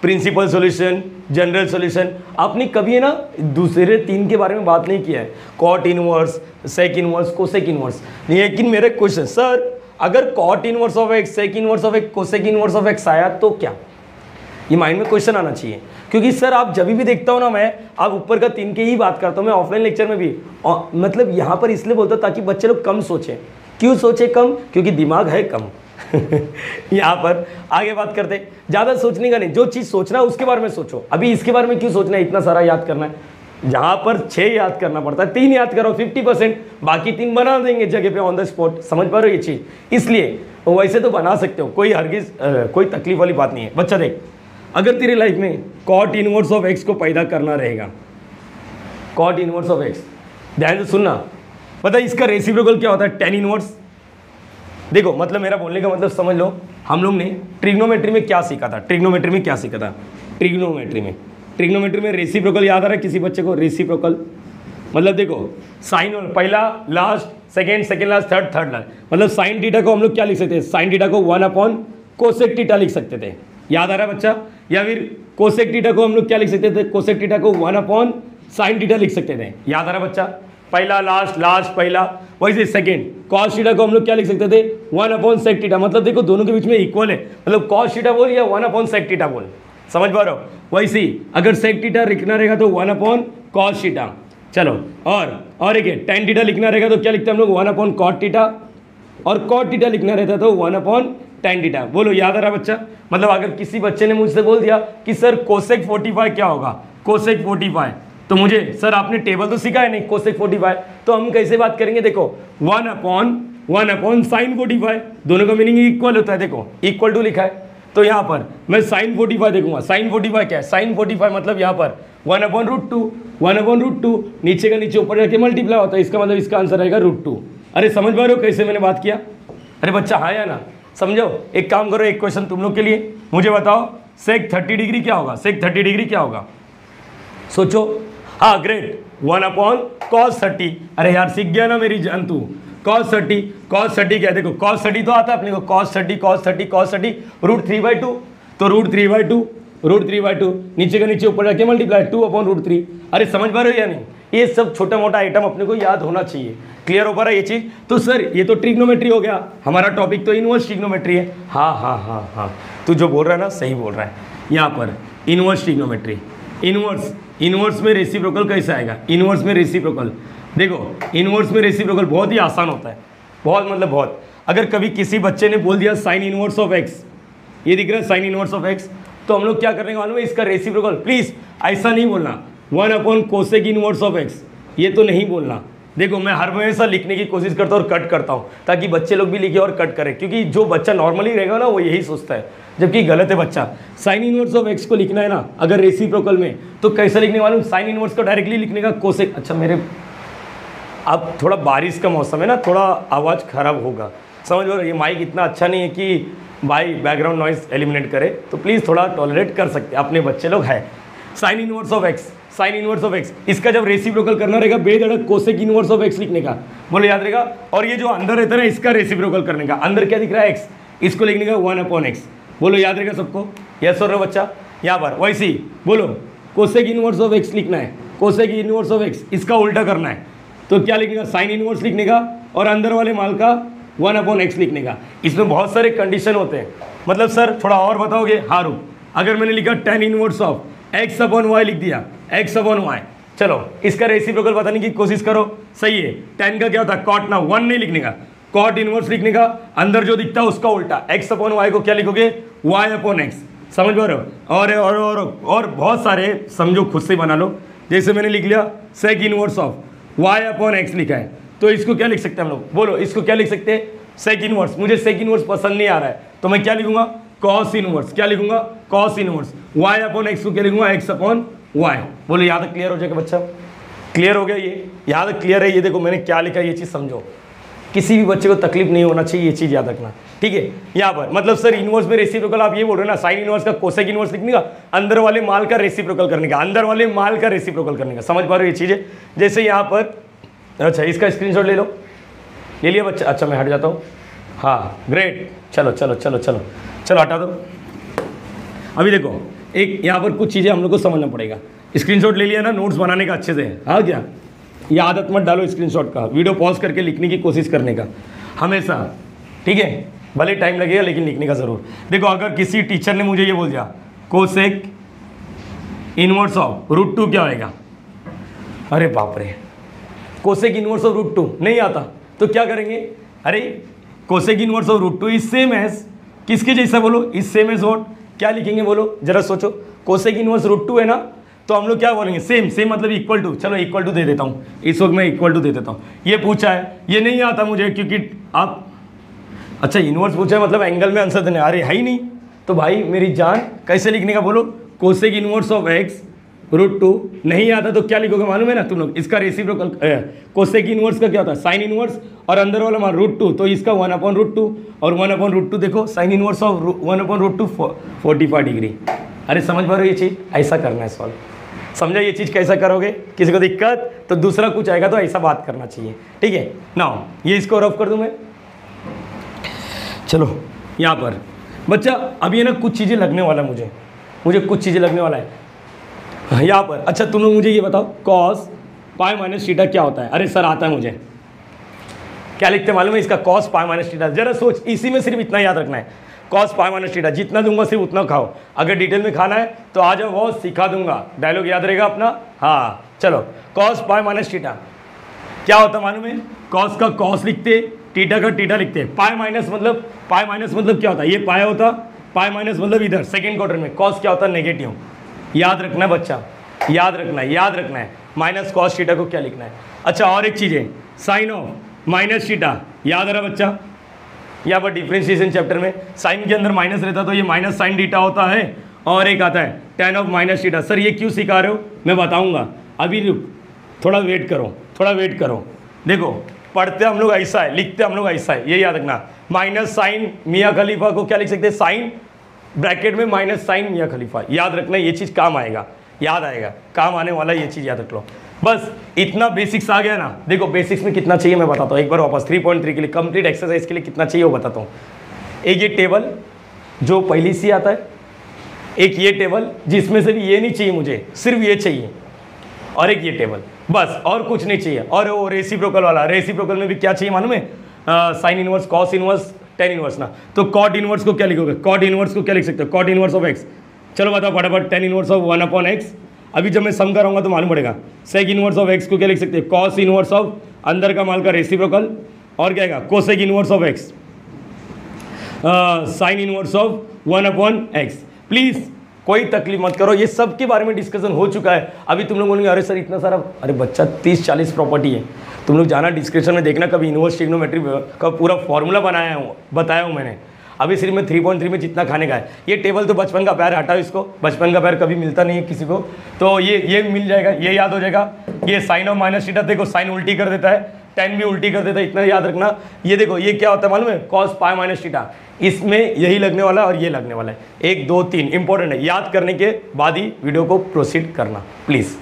प्रिंसिपल सॉल्यूशन, जनरल सॉल्यूशन। आपने कभी है ना दूसरे 3 के बारे में बात नहीं किया है, cot inverse, sec inverse, cosec inverse. लेकिन मेरा क्वेश्चन, सर अगर cot inverse of x, sec inverse of x, cosec inverse of x आया तो क्या? ये माइंड में क्वेश्चन आना चाहिए, क्योंकि सर आप जब भी देखता हूँ ना, मैं आप ऊपर का 3 के ही बात करता हूँ, मैं ऑफलाइन लेक्चर में भी मतलब यहाँ पर इसलिए बोलता हूँ ताकि बच्चे लोग कम सोचें। क्यों सोचे कम? क्योंकि दिमाग है कम। यहाँ पर आगे बात करते, ज़्यादा सोचने का नहीं, जो चीज़ सोचना है उसके बारे में सोचो। अभी इसके बारे में क्यों सोचना है, इतना सारा याद करना है? जहाँ पर 6 याद करना पड़ता है, 3 याद करो 50%, बाकी 3 बना देंगे जगह पे ऑन द स्पॉट। समझ पा रहे हो ये चीज़? इसलिए वैसे तो बना सकते हो, कोई हरगिज कोई तकलीफ वाली बात नहीं है। बच्चा देख, अगर तेरे लाइफ में कॉट इनवर्स ऑफ एक्स को पैदा करना रहेगा, कॉट इनवर्स ऑफ एक्स, ध्यान से सुनना, पता है इसका रेसिप्रोकल क्या होता है? Tan inverse. देखो मतलब मेरा बोलने का मतलब समझ लो, हम लोग ने ट्रिग्नोमेट्री में क्या सीखा था? ट्रिग्नोमेट्री में क्या सीखा था? ट्रिग्नोमेट्री में रेसिप्रोकल याद आ रहा है किसी बच्चे को? रेसिप्रोकल मतलब देखो, साइन और पहला last, second last, third last, मतलब साइन थीटा को हम लोग क्या लिख सकते हैं? साइन थीटा को 1 कोसेक थीटा लिख सकते थे, याद आ रहा है बच्चा? या फिर कोसेक थीटा को हम लोग क्या लिख सकते थे? कोसेक थीटा को 1 साइन थीटा लिख सकते थे, याद आ रहा है बच्चा? पहला लास्ट, लास्ट पहला, वैसे सेकेंड कॉस थीटा को हम लोग क्या लिख सकते थे? 1 सेक थीटा। मतलब देखो दोनों के बीच में इक्वल है, मतलब कॉस थीटा बोल या 1 सेक थीटा बोल, समझ पा रहे हो? वैसे ही अगर सेक थीटा लिखना रहेगा तो 1 कॉस थीटा। चलो और एक है टेन थीटा लिखना रहेगा तो क्या लिखते हैं हम लोग? 1 कॉट थीटा, और कॉट थीटा लिखना रहता तो 1 टेन थीटा। बोलो याद आ रहा बच्चा? मतलब अगर किसी बच्चे ने मुझसे बोल दिया कि सर कोसेक 45 क्या होगा? कोसेक 45, तो मुझे सर आपने टेबल तो सीखा है नहीं कोसेक 45, तो हम कैसे बात करेंगे? देखो 1 साइन 45, दोनों का मीनिंग इक्वल होता है। देखो इक्वल टू लिखा है, तो यहाँ पर मैं साइन 45 देखूंगा। साइन 45 क्या है? साइन 45 मतलब यहाँ पर 1/√2, नीचे का नीचे ऊपर जाके मल्टीप्लाई होता है, इसका मतलब इसका आंसर आएगा √2। अरे समझ पा रहे हो कैसे मैंने बात किया? अरे बच्चा हाँ या ना? समझो, एक काम करो, एक क्वेश्चन तुम लोग के लिए, मुझे बताओ सेक 30 डिग्री क्या होगा? सेक 30 डिग्री क्या होगा? सोचो। हाँ ग्रेट, 1/cos 30। अरे यार सीख गया ना मेरी जान तू। cos 30 क्या है? देखो cos 30 तो आता है अपने को, cos 30 √3/2, तो √3/2 नीचे का नीचे ऊपर जाके मल्टीप्लाई 2/√3। अरे समझ पा रहे हो या नहीं? ये सब छोटा मोटा आइटम अपने को याद होना चाहिए। क्लियर हो पा रहा है ये चीज़? तो सर ये तो ट्रिग्नोमेट्री हो गया, हमारा टॉपिक तो इनवर्स ट्रिग्नोमेट्री है। हाँ, तू जो बोल रहा है ना सही बोल रहा है। यहाँ पर इनवर्स ट्रिग्नोमेट्री, इनवर्स में रेसिप्रोकल कैसे आएगा? इनवर्स में रेसिप्रोकल देखो, इनवर्स में रेसिप्रोकल बहुत ही आसान होता है, बहुत मतलब बहुत। अगर कभी किसी बच्चे ने बोल दिया साइन इनवर्स ऑफ एक्स, ये दिख रहा है साइन इनवर्स ऑफ एक्स, तो हम लोग क्या करने का मालूम है? इसका रेसिप्रोकल, प्लीज़ ऐसा नहीं बोलना 1 कोसेक इनवर्स ऑफ एक्स, ये तो नहीं बोलना। देखो मैं हर हमेशा लिखने की कोशिश करता हूँ और कट करता हूँ ताकि बच्चे लोग भी लिखे और कट करें, क्योंकि जो बच्चा नॉर्मली रहेगा ना वो यही सोचता है, जबकि गलत है बच्चा। साइन इनवर्स ऑफ एक्स को लिखना है ना अगर रेसिप्रोकल में, तो कैसे लिखने वाला हूँ? साइन इनवर्स को डायरेक्टली लिखने का कोसेक। अच्छा मेरे अब थोड़ा बारिश का मौसम है ना, थोड़ा आवाज़ खराब होगा, समझ लो। ये माइक इतना अच्छा नहीं है कि भाई बैकग्राउंड नॉइस एलिमिनेट करे, तो प्लीज़ थोड़ा टॉलरेट कर सकते हैं, अपने बच्चे लोग हैं। साइन इनवर्स ऑफ एक्स, इसका जब रेसिप्रोकल करना रहेगा बेधड़क कोसेक इनवर्स ऑफ एक्स लिखने का, बोलो याद रहेगा। और ये जो अंदर रहता है ना इसका रेसिप्रोकल करने का, अंदर क्या दिख रहा है? एक्स, इसको लिखने का 1/x, बोलो याद रहेगा सबको? यस और नो बच्चा? यहाँ पर वैसे ही बोलो कोसेक इनवर्स ऑफ एक्स लिखना है, कोसेक इनवर्स ऑफ एक्स, इसका उल्टा करना है, तो क्या लिखने का? साइन इनवर्स लिखने का, और अंदर वाले माल का 1/x लिखने का। इसमें बहुत सारे कंडीशन होते हैं, मतलब सर थोड़ा और बताओगे? हाँ रुक, अगर मैंने लिखा tan इनवर्स ऑफ x/y लिख दिया, x/y, चलो इसका रेसिप्रोकल बताने की कोशिश करो। सही है, tan का क्या होता है? cot ना, 1 नहीं लिखने का, cot इनवर्स लिखने का, अंदर जो दिखता है उसका उल्टा, x/y को क्या लिखोगे? y/x, समझ पा रहे हो? और बहुत सारे समझो, खुद से बना लो। जैसे मैंने लिख लिया सेक इनवर्स ऑफ y/x लिखा है, तो इसको क्या लिख सकते हैं हम लोग? बोलो इसको क्या लिख सकते हैं? Sec inverse. मुझे सेक इनवर्स पसंद नहीं आ रहा है तो मैं क्या लिखूंगा? Cos inverse. क्या लिखूंगा? Cos inverse. y/x को क्या लिखूंगा? x/y। बोलो यहाँ तक क्लियर हो जाएगा बच्चा? क्लियर हो गया? ये यहाँ तक क्लियर है? ये देखो मैंने क्या लिखा है, ये चीज़ समझो, किसी भी बच्चे को तकलीफ नहीं होना चाहिए, ये चीज़ याद रखना, ठीक है? यहाँ पर मतलब सर इनवर्स में रेसिप्रोकल आप ये बोल रहे हो ना, साइन इनवर्स का कोसेक इनवर्स लिखने का, अंदर वाले माल का रेसिप्रोकल करने का, अंदर वाले माल का रेसिप्रोकल करने का, समझ पा रहे हो ये चीज़ें? जैसे यहाँ पर, अच्छा इसका स्क्रीनशॉट ले लो, ले लिया बच्चा? अच्छा मैं हट जाता हूँ। हाँ ग्रेट, चलो हटा दो। अभी देखो एक यहाँ पर कुछ चीज़ें हम लोग को समझना पड़ेगा। स्क्रीनशॉट ले लिया ना नोट्स बनाने का अच्छे से, हाँ क्या? ये आदत मत डालो स्क्रीनशॉट का, वीडियो पॉज करके लिखने की कोशिश करने का हमेशा, ठीक है? भले टाइम लगेगा लेकिन लिखने का ज़रूर। देखो अगर किसी टीचर ने मुझे ये बोल दिया कोसेक इनवर्स ऑफ √2 क्या होएगा, अरे बाप रे, कोसेक इनवर्स ऑफ √2 नहीं आता तो क्या करेंगे? अरे cosec inverse of √2 is same as, किसके जैसा बोलो? Is same as what? क्या लिखेंगे बोलो जरा सोचो। कोसेक इनवर्स √2 है ना, तो हम लोग क्या बोलेंगे? सेम। सेम मतलब इक्वल टू। चलो इक्वल टू दे देता हूँ, इस वक्त मैं इक्वल टू दे देता हूँ। ये पूछा है, ये नहीं आता मुझे क्योंकि आप, अच्छा इनवर्स पूछा है मतलब एंगल में आंसर देना, अरे है ही नहीं तो भाई मेरी जान कैसे लिखने का बोलो? कोसेक इनवर्स ऑफ x √2 नहीं आता तो क्या लिखोगे मालूम है ना तुम लोग? इसका रेसिप्रोकल कोसेक इनवर्स का क्या होता है? साइन इनवर्स, और अंदर वाला मान √2 तो इसका 1/√2, और 1/√2 देखो साइन इनवर्स ऑफ 1/√2 45 डिग्री। अरे समझ पा रहे हो ये चीज़? ऐसा करना है सॉल्व, समझा ये चीज़ कैसा करोगे? किसी को दिक्कत तो दूसरा कुछ आएगा तो ऐसा बात करना चाहिए, ठीक है ना? ये इसको रफ कर दूँ मैं, चलो यहाँ पर बच्चा अब ये ना कुछ चीज़ें लगने वाला मुझे कुछ चीज़ें लगने वाला है यहाँ पर। अच्छा तुम लोग मुझे ये बताओ कॉस पाई माइनस थीटा क्या होता है? अरे सर आता है मुझे, क्या लिखते मालूम है इसका? Cos pi minus theta. जरा सोच, इसी में सिर्फ इतना याद रखना है, कॉस पाई माइनस थीटा। जितना दूंगा सिर्फ उतना खाओ, अगर डिटेल में खाना है तो आ जाओ, वो सिखा दूंगा। डायलॉग याद रहेगा अपना, हाँ चलो। कॉस पाई माइनस थीटा क्या होता मालूम है? कॉस का कॉस लिखते, थीटा का थीटा लिखते। पाई माइनस मतलब क्या होता है? ये पाई होता, पाई माइनस मतलब इधर सेकेंड क्वार्टर में कॉस क्या होता है? नेगेटिव। याद रखना है बच्चा, याद रखना है। माइनस कॉस थीटा को क्या लिखना है? अच्छा और एक चीज़ है, साइन ऑफ माइनस थीटा याद आ रहा बच्चा? यहाँ पर डिफ्रेंशिएशन चैप्टर में साइन के अंदर माइनस रहता तो ये माइनस साइन थीटा होता है, और एक आता है tan of minus theta. Sir ये क्यों सिखा रहे हो? मैं बताऊँगा, अभी रुक, थोड़ा वेट करो। देखो पढ़ते हम लोग ऐसा है, लिखते हम लोग ऐसा है, ये याद रखना। माइनस साइन मियाँ खलीफा को क्या लिख सकते हैं? साइन ब्रैकेट में माइनस साइन मियाँ खलीफा। याद रखना, ये चीज़ काम आएगा, याद आएगा, काम आने वाला, ये चीज़ याद रख लो। बस इतना बेसिक्स आ गया ना। देखो बेसिक्स में कितना चाहिए मैं बताता हूँ एक बार वापस। 3.3 के लिए कंप्लीट एक्सरसाइज के लिए कितना चाहिए वो बताता हूँ। एक ये टेबल जो पहले से आता है, एक ये टेबल जिसमें से भी ये नहीं चाहिए मुझे, सिर्फ ये चाहिए, और एक ये टेबल, बस और कुछ नहीं चाहिए। और वो रेसिप्रोकल वाला, रेसिप्रोकल में भी क्या चाहिए मालूम है? Sine inverse, cos inverse, tan inverse ना। तो कॉट इनवर्स को क्या लिखोगे? कॉट इनवर्स को क्या लिख सकते हो? Cot inverse of x। चलो बताओ फटाफट, टेन इनवर्स ऑफ 1/x। अभी जब मैं सम कराऊंगा तो मालूम पड़ेगा। सेक इनवर्स ऑफ x को क्या लिख सकते हैं? कॉस इनवर्स ऑफ अंदर का माल का रेसिप्रोकल, और क्या आएगा? Cosec inverse of x, sine inverse of 1/x। Please कोई तकलीफ मत करो, ये सब के बारे में डिस्कशन हो चुका है। अभी तुम लोग बोलेंगे अरे सर इतना सारा, अरे बच्चा 30-40 प्रॉपर्टी है, तुम लोग जाना डिस्क्रिप्शन में देखना, कभी इनवर्स ट्रिग्नोमेट्री का पूरा फॉर्मूला बताया हूँ मैंने। अभी सिर्फ मैं 3.3 में जितना खाने का है। ये टेबल तो बचपन का प्यार, हटाओ इसको, बचपन का प्यार कभी मिलता नहीं है किसी को, तो ये मिल जाएगा, ये याद हो जाएगा। ये साइन ऑफ माइनस थीटा, देखो साइन उल्टी कर देता है, टेन भी उल्टी कर देता है, इतना याद रखना। ये देखो ये क्या होता है मालूम है? कॉस पाई माइनस थीटा, इसमें यही लगने वाला है और ये लगने वाला है। 1 2 3 इंपॉर्टेंट है, याद करने के बाद ही वीडियो को प्रोसीड करना प्लीज।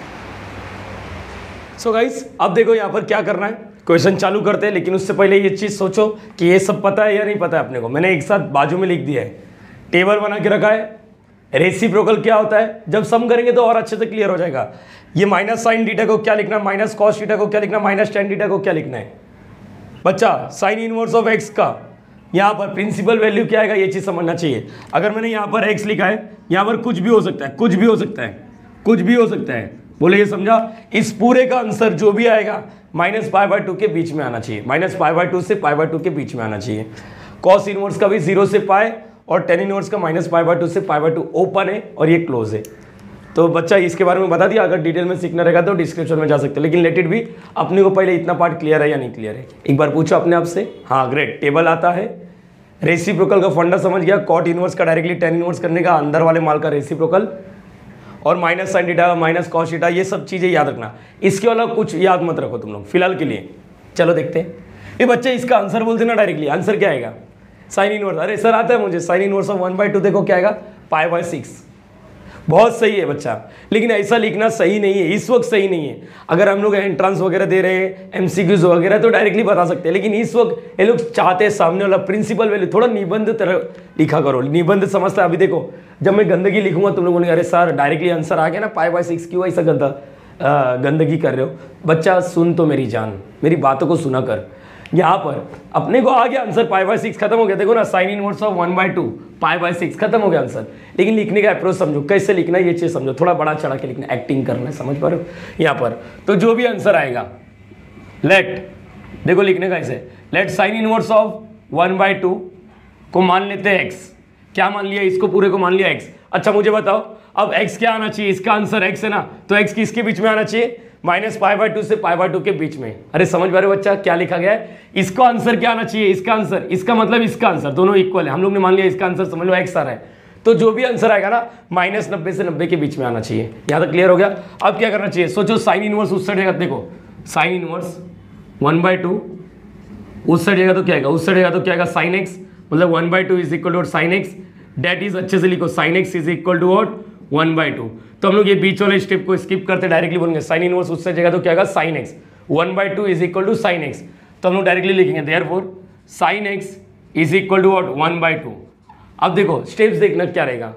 सो गाइस अब देखो यहाँ पर क्या करना है, क्वेश्चन चालू करते हैं, लेकिन उससे पहले ये चीज़ सोचो कि ये सब पता है या नहीं पता है अपने को। मैंने एक साथ बाजू में लिख दिया है, टेबल बना के रखा है। रेसिप्रोकल क्या होता है, जब सम करेंगे तो और अच्छे से क्लियर हो जाएगा। ये माइनस साइन थीटा को क्या लिखना है, माइनस कॉस थीटा को क्या लिखना है, माइनस टेन थीटा को क्या लिखना है बच्चा। साइन इनवर्स ऑफ एक्स का यहाँ पर प्रिंसिपल वैल्यू क्या आएगा, ये चीज़ समझना चाहिए। अगर मैंने यहाँ पर एक्स लिखा है, यहाँ पर कुछ भी हो सकता है, कुछ भी हो सकता है, कुछ भी हो सकता है, बोले ये समझा। इस पूरे का आंसर जो भी आएगा -π/2 के बीच में आना चाहिए, -π/2 से π/2 के बीच में आना चाहिए। कॉस इनवर्स का भी 0 से π और टेन इनवर्स का -π/2 से π/2 ओपन है और ये क्लोज है। तो बच्चा इसके बारे में बता दिया, अगर डिटेल में सीखना रहेगा तो डिस्क्रिप्शन में जा सकते हैं, लेकिन लेट इट भी। अपने को पहले इतना पार्ट क्लियर है या नहीं क्लियर है, एक बार पूछो अपने आप से। हाँ ग्रेट, टेबल आता है, रेसिप्रोकल का फंडा समझ गया, कॉट इनवर्स का डायरेक्टली टेन इनवर्स करने का, अंदर वाले माल का रेसिप्रोकल, और minus sine theta, minus cos theta, ये सब चीज़ें याद रखना। इसके अलावा कुछ याद मत रखो तुम लोग फिलहाल के लिए। चलो देखते हैं। ये बच्चे इसका आंसर बोलते ना डायरेक्टली, आंसर क्या आएगा? Sine inverse. अरे सर आता है मुझे, साइन इनवर्स ऑफ 1/2 देखो क्या आएगा, π/6। बहुत सही है बच्चा, लेकिन ऐसा लिखना सही नहीं है, इस वक्त सही नहीं है। अगर हम लोग एंट्रांस वगैरह दे रहे हैं, एमसीक्यूज वगैरह, तो डायरेक्टली बता सकते हैं, लेकिन इस वक्त ये लोग चाहते हैं सामने वाला प्रिंसिपल वैल्यू थोड़ा निबंध तरह लिखा करो, निबंध समझता है। अभी देखो जब मैं गंदगी लिखूंगा तुम लोग बोलेंगे अरे सर डायरेक्टली आंसर आ गया ना, π/6 क्यों ऐसा गंदगी कर रहे हो। बच्चा सुन तो मेरी जान, मेरी बातों को सुना कर। यहाँ पर अपने को आ गया आंसर, π/6 खत्म हो गया। देखो ना साइन इनवर्स ऑफ 1/2 π/6 खत्म हो गया आंसर। लेकिन लिखने का अप्रोच समझो, कैसे लिखना है ये चीज समझो, थोड़ा बड़ा चढ़ा के लिखना, एक्टिंग करना है, समझ पा रहे हो। यहाँ पर तो जो भी आंसर आएगा, लेट देखो लिखने का ऐसे, लेट साइन इनवर्स ऑफ 1/2 को मान लेते हैं x। क्या मान लिया, इसको पूरे को मान लिया x। अच्छा मुझे बताओ अब x क्या आना चाहिए, इसका आंसर x है ना, तो x किसके बीच में आना चाहिए, -π/2 से π/2 के बीच में। अरे समझ पा रहे हो बच्चा क्या लिखा गया है, इसको आंसर क्या आना चाहिए, इसका आंसर, इसका मतलब इसका आंसर, दोनों इक्वल है। हम लोग ने मान लिया इसका आंसर समझ लो x आ रहा है, तो जो भी आंसर आएगा ना -90 से 90 के बीच में आना चाहिए। यहाँ तक क्लियर हो गया। अब क्या करना चाहिए, सोचो साइन इनवर्स उस साइड जाएगा, देखो साइन इनवर्स 1/2 उस साइड जाएगा तो क्या आएगा, उस साइड जाएगा तो क्या आएगा साइन x, मतलब 1/2 is equal to sine x, that is अच्छे से लिखो sine x is equal to 1/2। तो हम लोग ये बीच वाले स्टेप को स्किप करते डायरेक्टली बोलेंगे साइन इनवर्स उससे जगह तो क्या आएगा sine x, 1/2 is equal to sine x। तो हम लोग डायरेक्टली लिखेंगे therefore sine x is equal to 1/2। अब देखो स्टेप्स देखना क्या रहेगा,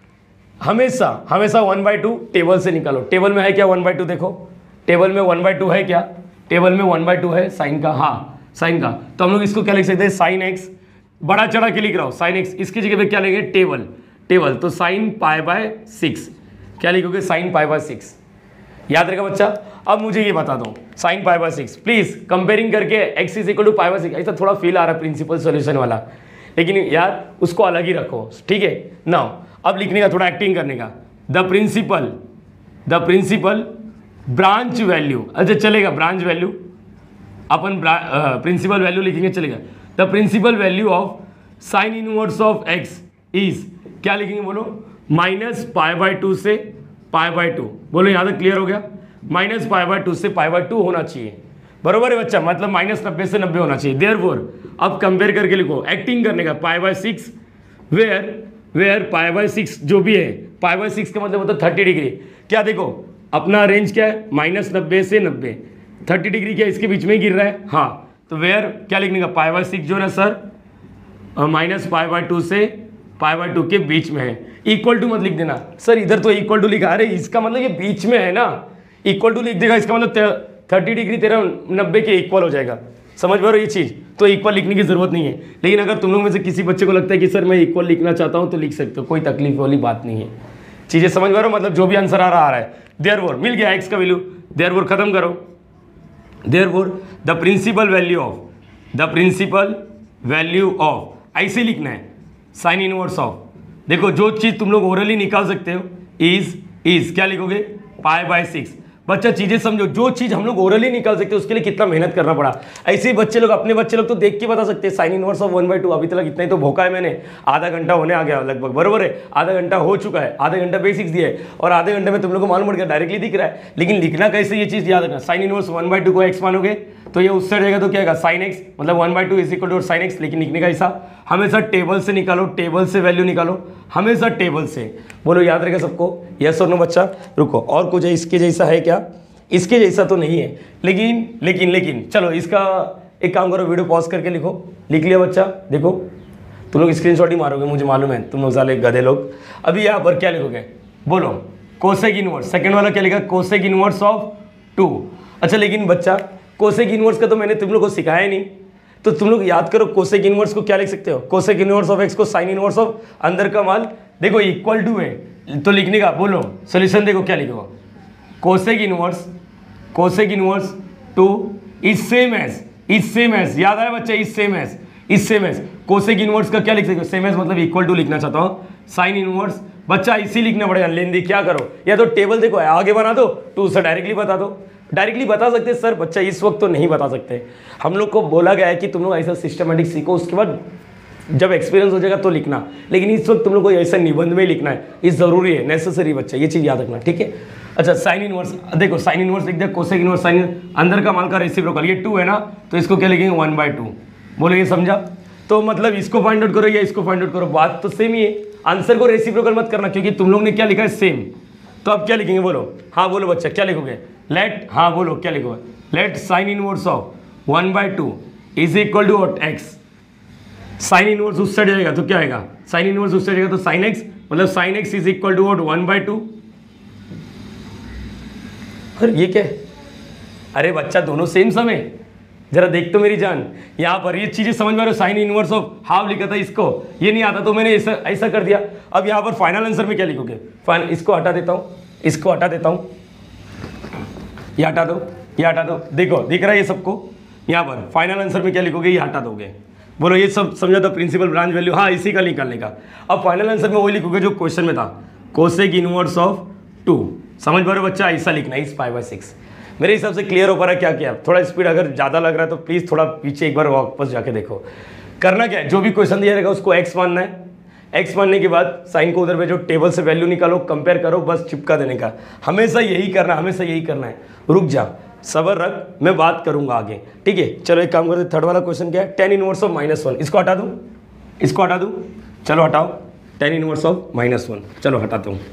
हमेशा 1/2 टेबल से निकालो। टेबल में है क्या 1/2, देखो टेबल में 1/2 है क्या, टेबल में 1/2 है साइन का, हाँ साइन का। तो हम लोग इसको क्या लिख सकते हैं, साइन x, बड़ा चढ़ा के लिख रहा हूँ साइन x, इसकी जगह पे क्या लेंगे टेबल, तो साइन π/6 क्या लिखोगे, साइन π/6। याद रहेगा बच्चा। अब मुझे ये बता दो साइन π/6, प्लीज कंपेयरिंग करके x इज इक्वल टू π/6, ऐसा थोड़ा फील आ रहा है प्रिंसिपल सॉल्यूशन वाला, लेकिन यार उसको अलग ही रखो, ठीक है ना। अब लिखने का थोड़ा एक्टिंग करने का, द प्रिंसिपल ब्रांच वैल्यू, अच्छा चलेगा ब्रांच वैल्यू, अपन प्रिंसिपल वैल्यू लिखेंगे चलेगा। The principal value of sine inverse of x is, क्या लिखेंगे बोलो, -π/2 से π/2, बोलो यहाँ तक क्लियर हो गया, -π/2 से π/2 होना चाहिए, बरोबर है बच्चा, मतलब -90 से 90 होना चाहिए। देयरफॉर अब कंपेयर करके लिखो, एक्टिंग करने का, π/6 वेयर π/6 जो भी है, π/6 का मतलब होता है 30 डिग्री। क्या देखो अपना रेंज क्या है, -90 से 90, 30 डिग्री क्या इसके बीच में ही गिर रहा है, हाँ। तो वेयर क्या लिखने का, π/6 जो है ना सर -π/2 से π/2 के बीच में है। इक्वल टू मत लिख देना सर, इधर तो इक्वल टू लिखा, अरे इसका मतलब ये बीच में है ना, इक्वल टू लिख देगा, इसका मतलब 30 डिग्री तेरा 90 के इक्वल हो जाएगा, समझ पा रहे हो ये चीज़। तो इक्वल लिखने की जरूरत नहीं है, लेकिन अगर तुम लोग में से किसी बच्चे को लगता है कि सर मैं इक्वल लिखना चाहता हूँ तो लिख सकते हो, कोई तकलीफ वाली बात नहीं है। चीज़ें समझ पा रहे हो, मतलब जो भी आंसर आ रहा है। देयरफॉर मिल गया x का वैल्यू, देयरफॉर खत्म करो, therefore the principal value of ऐसे लिखना है साइन इनवर्स ऑफ, देखो जो चीज़ तुम लोग ओरली निकाल सकते हो इज क्या लिखोगे, π/6। बच्चा चीजें समझो, जो चीज हम लोग ओरली निकाल सकते हैं उसके लिए कितना मेहनत करना पड़ा। ऐसे ही बच्चे लोग, अपने बच्चे लोग तो देख के बता सकते हैं साइन इनवर्स ऑफ 1/2। अभी तक इतना ही तो भोका है मैंने, आधा घंटा होने आ गया लगभग, बरोबर है, आधा घंटा हो चुका है, आधा घंटा बेसिक्स दिया है और आधे घंटे में तुम लोग को मालूम पड़ गया, डायरेक्टली दिख रहा है। लेकिन लिखना कैसे ये चीज याद रखना, साइन इनवर्स 1/2 को x मानोगे तो ये उससे रहेगा तो क्या आएगा साइन x, मतलब 1/2 is equal to sine x। लेकिन लिखने का ऐसा, हमेशा टेबल से निकालो, टेबल से वैल्यू निकालो, हमेशा टेबल से। बोलो याद रहेगा सबको, यस और नो बच्चा। रुको, और कुछ इसके जैसा है क्या, इसके जैसा तो नहीं है, लेकिन चलो इसका एक काम करो, वीडियो पॉज करके लिखो। लिख लिया बच्चा, देखो तुम लोग स्क्रीनशॉट ही मारोगे, मुझे मालूम है तुम लोग साले गधे लोग। अभी यहाँ पर क्या लिखोगे, बोलो कोसेक इनवर्स, सेकंड वाला क्या लिखा, कोसेक इनवर्स ऑफ 2। अच्छा लेकिन बच्चा कोसेक इनवर्स का तो मैंने तुम लोग को सिखाया ही नहीं, तो तुम लोग याद करो कोसेक इनवर्स को क्या लिख सकते हो, कोसेक इनवर्स ऑफ x को साइन इनवर्स ऑफ अंदर का मान, देखो इक्वल टू है तो लिखने का, बोलो सोल्यूशन देखो क्या लिखो, cosec inverse 2 is same as, याद आया बच्चा, is same as cosec inverse का क्या लिख सकते हो, सेम एज मतलब इक्वल टू लिखना चाहता हूँ, साइन इनवर्स। बच्चा इसी लिखना पड़ेगा, लेंदी क्या करो, या तो टेबल देखो आगे बना दो, 2 से डायरेक्टली बता दो, डायरेक्टली बता सकते सर। बच्चा इस वक्त तो नहीं बता सकते, हम लोग को बोला गया है कि तुम लोग ऐसा सिस्टमेटिक सीखो, उसके बाद जब एक्सपीरियंस हो जाएगा तो लिखना, लेकिन इस वक्त तुम लोग को ऐसा निबंध में लिखना है, ये जरूरी है, नेसेसरी बच्चा, ये चीज़ याद रखना, ठीक है। अच्छा साइन इनवर्स, देखो साइन इनवर्स लिख दिया, कोसेक इनवर्स साइन, अंदर का मान का रेसिप्रोकल, ये 2 है ना, तो इसको क्या लिखेंगे 1/2। बोलो ये समझा, तो मतलब इसको फाइंड आउट करो या इसको फाइंड आउट करो, बात तो सेम ही है, आंसर को रेसिप्रोकल मत करना, क्योंकि तुम लोग ने क्या लिखा है सेम। तो अब क्या लिखेंगे बोलो, हाँ बोलो बच्चा क्या लिखोगे, लेट, हाँ बोलो क्या लिखोगे, let sine inverse of 1/2 is equal to x. Sine inverse उस साइड जाएगा तो क्या आएगा, साइन इनवर्स उस साइड जाएगा तो साइन एक्स, मतलब sine x is equal to 1/2। अरे ये क्या है, अरे बच्चा दोनों सेम सम है, जरा देख तो मेरी जान, यहाँ पर ये चीजें समझ में आ रही है। साइन इनवर्स ऑफ हाफ लिखा था, इसको ये नहीं आता तो मैंने ऐसा कर दिया। अब यहाँ पर फाइनल आंसर में क्या लिखोगे, इसको हटा देता हूँ, इसको हटा देता हूँ, ये हटा दो, ये हटा दो, देखो दिख रहा है ये सबको। यहाँ पर फाइनल आंसर में क्या लिखोगे, ये हटा दोगे। बोलो ये सब समझा था, प्रिंसिपल ब्रांच वैल्यू, हाँ इसी का निकालने का। अब फाइनल आंसर में वही लिखोगे जो क्वेश्चन में था, कोसेक इनवर्स ऑफ 2। समझ पा रहे हो बच्चा, ऐसा लिखना है इस 5/6। मेरे हिसाब से क्लियर हो पा रहा है क्या किया। थोड़ा स्पीड अगर ज़्यादा लग रहा है तो प्लीज़ थोड़ा पीछे एक बार वापस जाके देखो। करना क्या है, जो भी क्वेश्चन दिया रहेगा उसको एक्स मानना है, एक्स मानने के बाद साइन को उधर भेजो, टेबल से वैल्यू निकालो, कंपेयर करो, बस चिपका देने का। हमेशा यही करना, हमेशा यही करना है। रुक जा, सबर रख, मैं बात करूंगा आगे, ठीक है। चलो एक काम करते, थर्ड वाला क्वेश्चन क्या है, tan इनवर्स ऑफ -1। इसको हटा दूं, इसको हटा दूं, चलो हटाओ, tan इनवर्स ऑफ -1, चलो हटाता हूँ।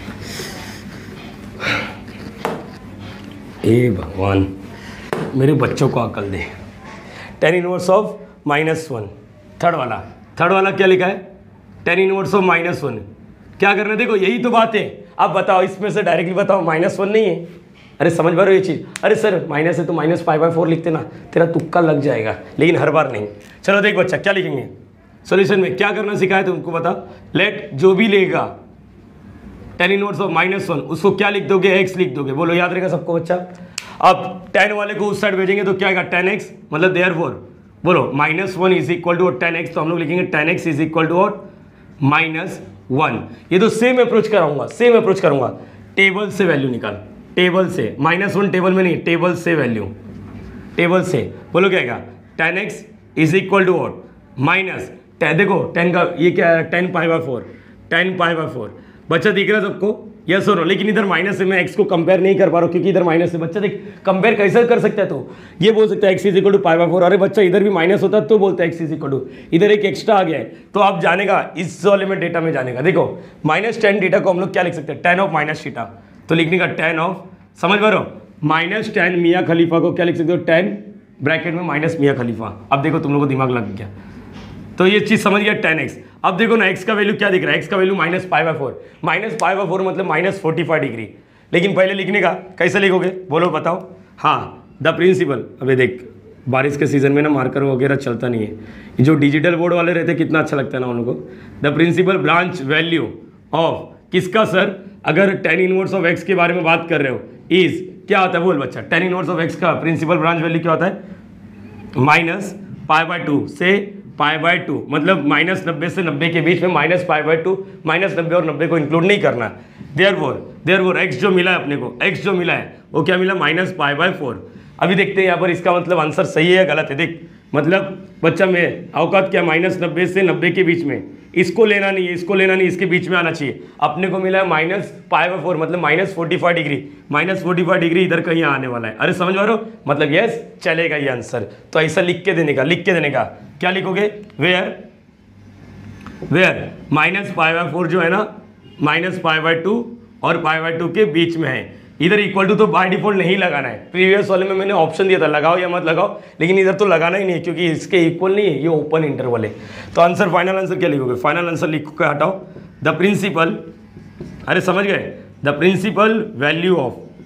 ए भगवान मेरे बच्चों को अकल दे। tan इनवर्स ऑफ -1, थर्ड वाला क्या लिखा है, tan इनवर्स ऑफ -1। क्या करना है, देखो यही तो बात है। आप बताओ इसमें से डायरेक्टली बताओ, -1 नहीं है। अरे समझ पा रहे हो ये चीज़, अरे सर माइनस है तो -π/4 लिखते ना, तेरा तुक्का लग जाएगा, लेकिन हर बार नहीं। चलो देख बच्चा क्या लिखेंगे, सॉल्यूशन में क्या करना सिखाया तुमको बता। लेट जो भी लेगा tan इनवर्स ऑफ -1 उसको क्या लिख दोगे, x लिख दोगे। बोलो याद रहेगा सबको बच्चा। अब tan वाले को उस साइड भेजेंगे तो क्या आएगा, tan x, मतलब देयरफॉर बोलो -1 is equal to tan x, तो हम लोग लिखेंगे tan x is equal to -1। ये तो सेम अप्रोच कराऊंगा, सेम अप्रोच करूंगा। टेबल से वैल्यू निकाल, टेबल से, -1 टेबल में नहीं, टेबल से वैल्यू, टेबल से। बोलो क्या आएगा, tan x is equal to minus, देखो 10 का ये क्या है, 10π/4 बच्चा दिख रहा है सबको, यस और नो। लेकिन इधर माइनस से मैं x को कंपेयर नहीं कर पा रहा हूँ, क्योंकि इधर माइनस है। बच्चा देख कंपेयर कैसे कर सकता है, तो ये बोल सकता है x इज इक्वल टू π/4। अरे बच्चा इधर भी माइनस होता है तो बोलता है x इज इक्वल टू, इधर एक एक्स्ट्रा आ गया है तो आप जानेगा इस वाले में डेटा में जानेगा। देखो -tan थीटा को हम लोग क्या लिख सकते हैं, tan ऑफ माइनस थीटा, तो लिखने का tan ऑफ, समझ पा रहे हो, -tan मियाँ खलीफा को क्या लिख सकते हो, tan ब्रैकेट में माइनस मियाँ खलीफा। अब देखो तुम लोगों को दिमाग लग गया, तो ये चीज़ समझ गया tan x। अब देखो ना x का वैल्यू क्या दिख रहा है, x का वैल्यू -π/4 मतलब -45 डिग्री। लेकिन पहले लिखने का कैसे लिखोगे बोलो बताओ। हाँ द प्रिंसिपल, अबे देख बारिश के सीजन में ना मार्कर वगैरह चलता नहीं है, ये जो डिजिटल बोर्ड वाले रहते कितना अच्छा लगता है ना उनको। The principal branch value of किसका सर, अगर tan इनवर्स ऑफ x के बारे में बात कर रहे हो, इज क्या होता है बोल बच्चा, tan इनवर्स ऑफ x का प्रिंसिपल ब्रांच वैल्यू क्या होता है, -π/2 से π/2, मतलब -90 से 90 के बीच में -π/2, -90 और 90 को इंक्लूड नहीं करना। देयरफॉर x जो मिला है अपने को, x जो मिला है वो क्या मिला, -π/4। अभी देखते हैं यहाँ पर इसका मतलब आंसर सही है या गलत है। देख मतलब बच्चा में औकात क्या, -90 से 90 के बीच में, इसको लेना नहीं है, इसको लेना नहीं, इसके बीच में आना चाहिए। अपने को मिला है -π/4 मतलब -45 डिग्री, -45 डिग्री इधर कहीं आने वाला है। अरे समझ पा रहे हो, मतलब यस चलेगा ये आंसर। तो ऐसा लिख के देने का, क्या लिखोगे, वेयर -π/4 जो है ना, -π/2 और π/2 के बीच में है। इधर इक्वल टू तो बाय डिफॉल्ट नहीं लगाना है, प्रीवियस वाले में मैंने ऑप्शन दिया था लगाओ या मत लगाओ, लेकिन इधर तो लगाना ही नहीं है क्योंकि इसके इक्वल नहीं है, ये ओपन इंटरवल है। तो आंसर, फाइनल आंसर क्या लिखोगे, फाइनल आंसर लिख के हटाओ द प्रिंसिपल, अरे समझ गए, द प्रिंसिपल वैल्यू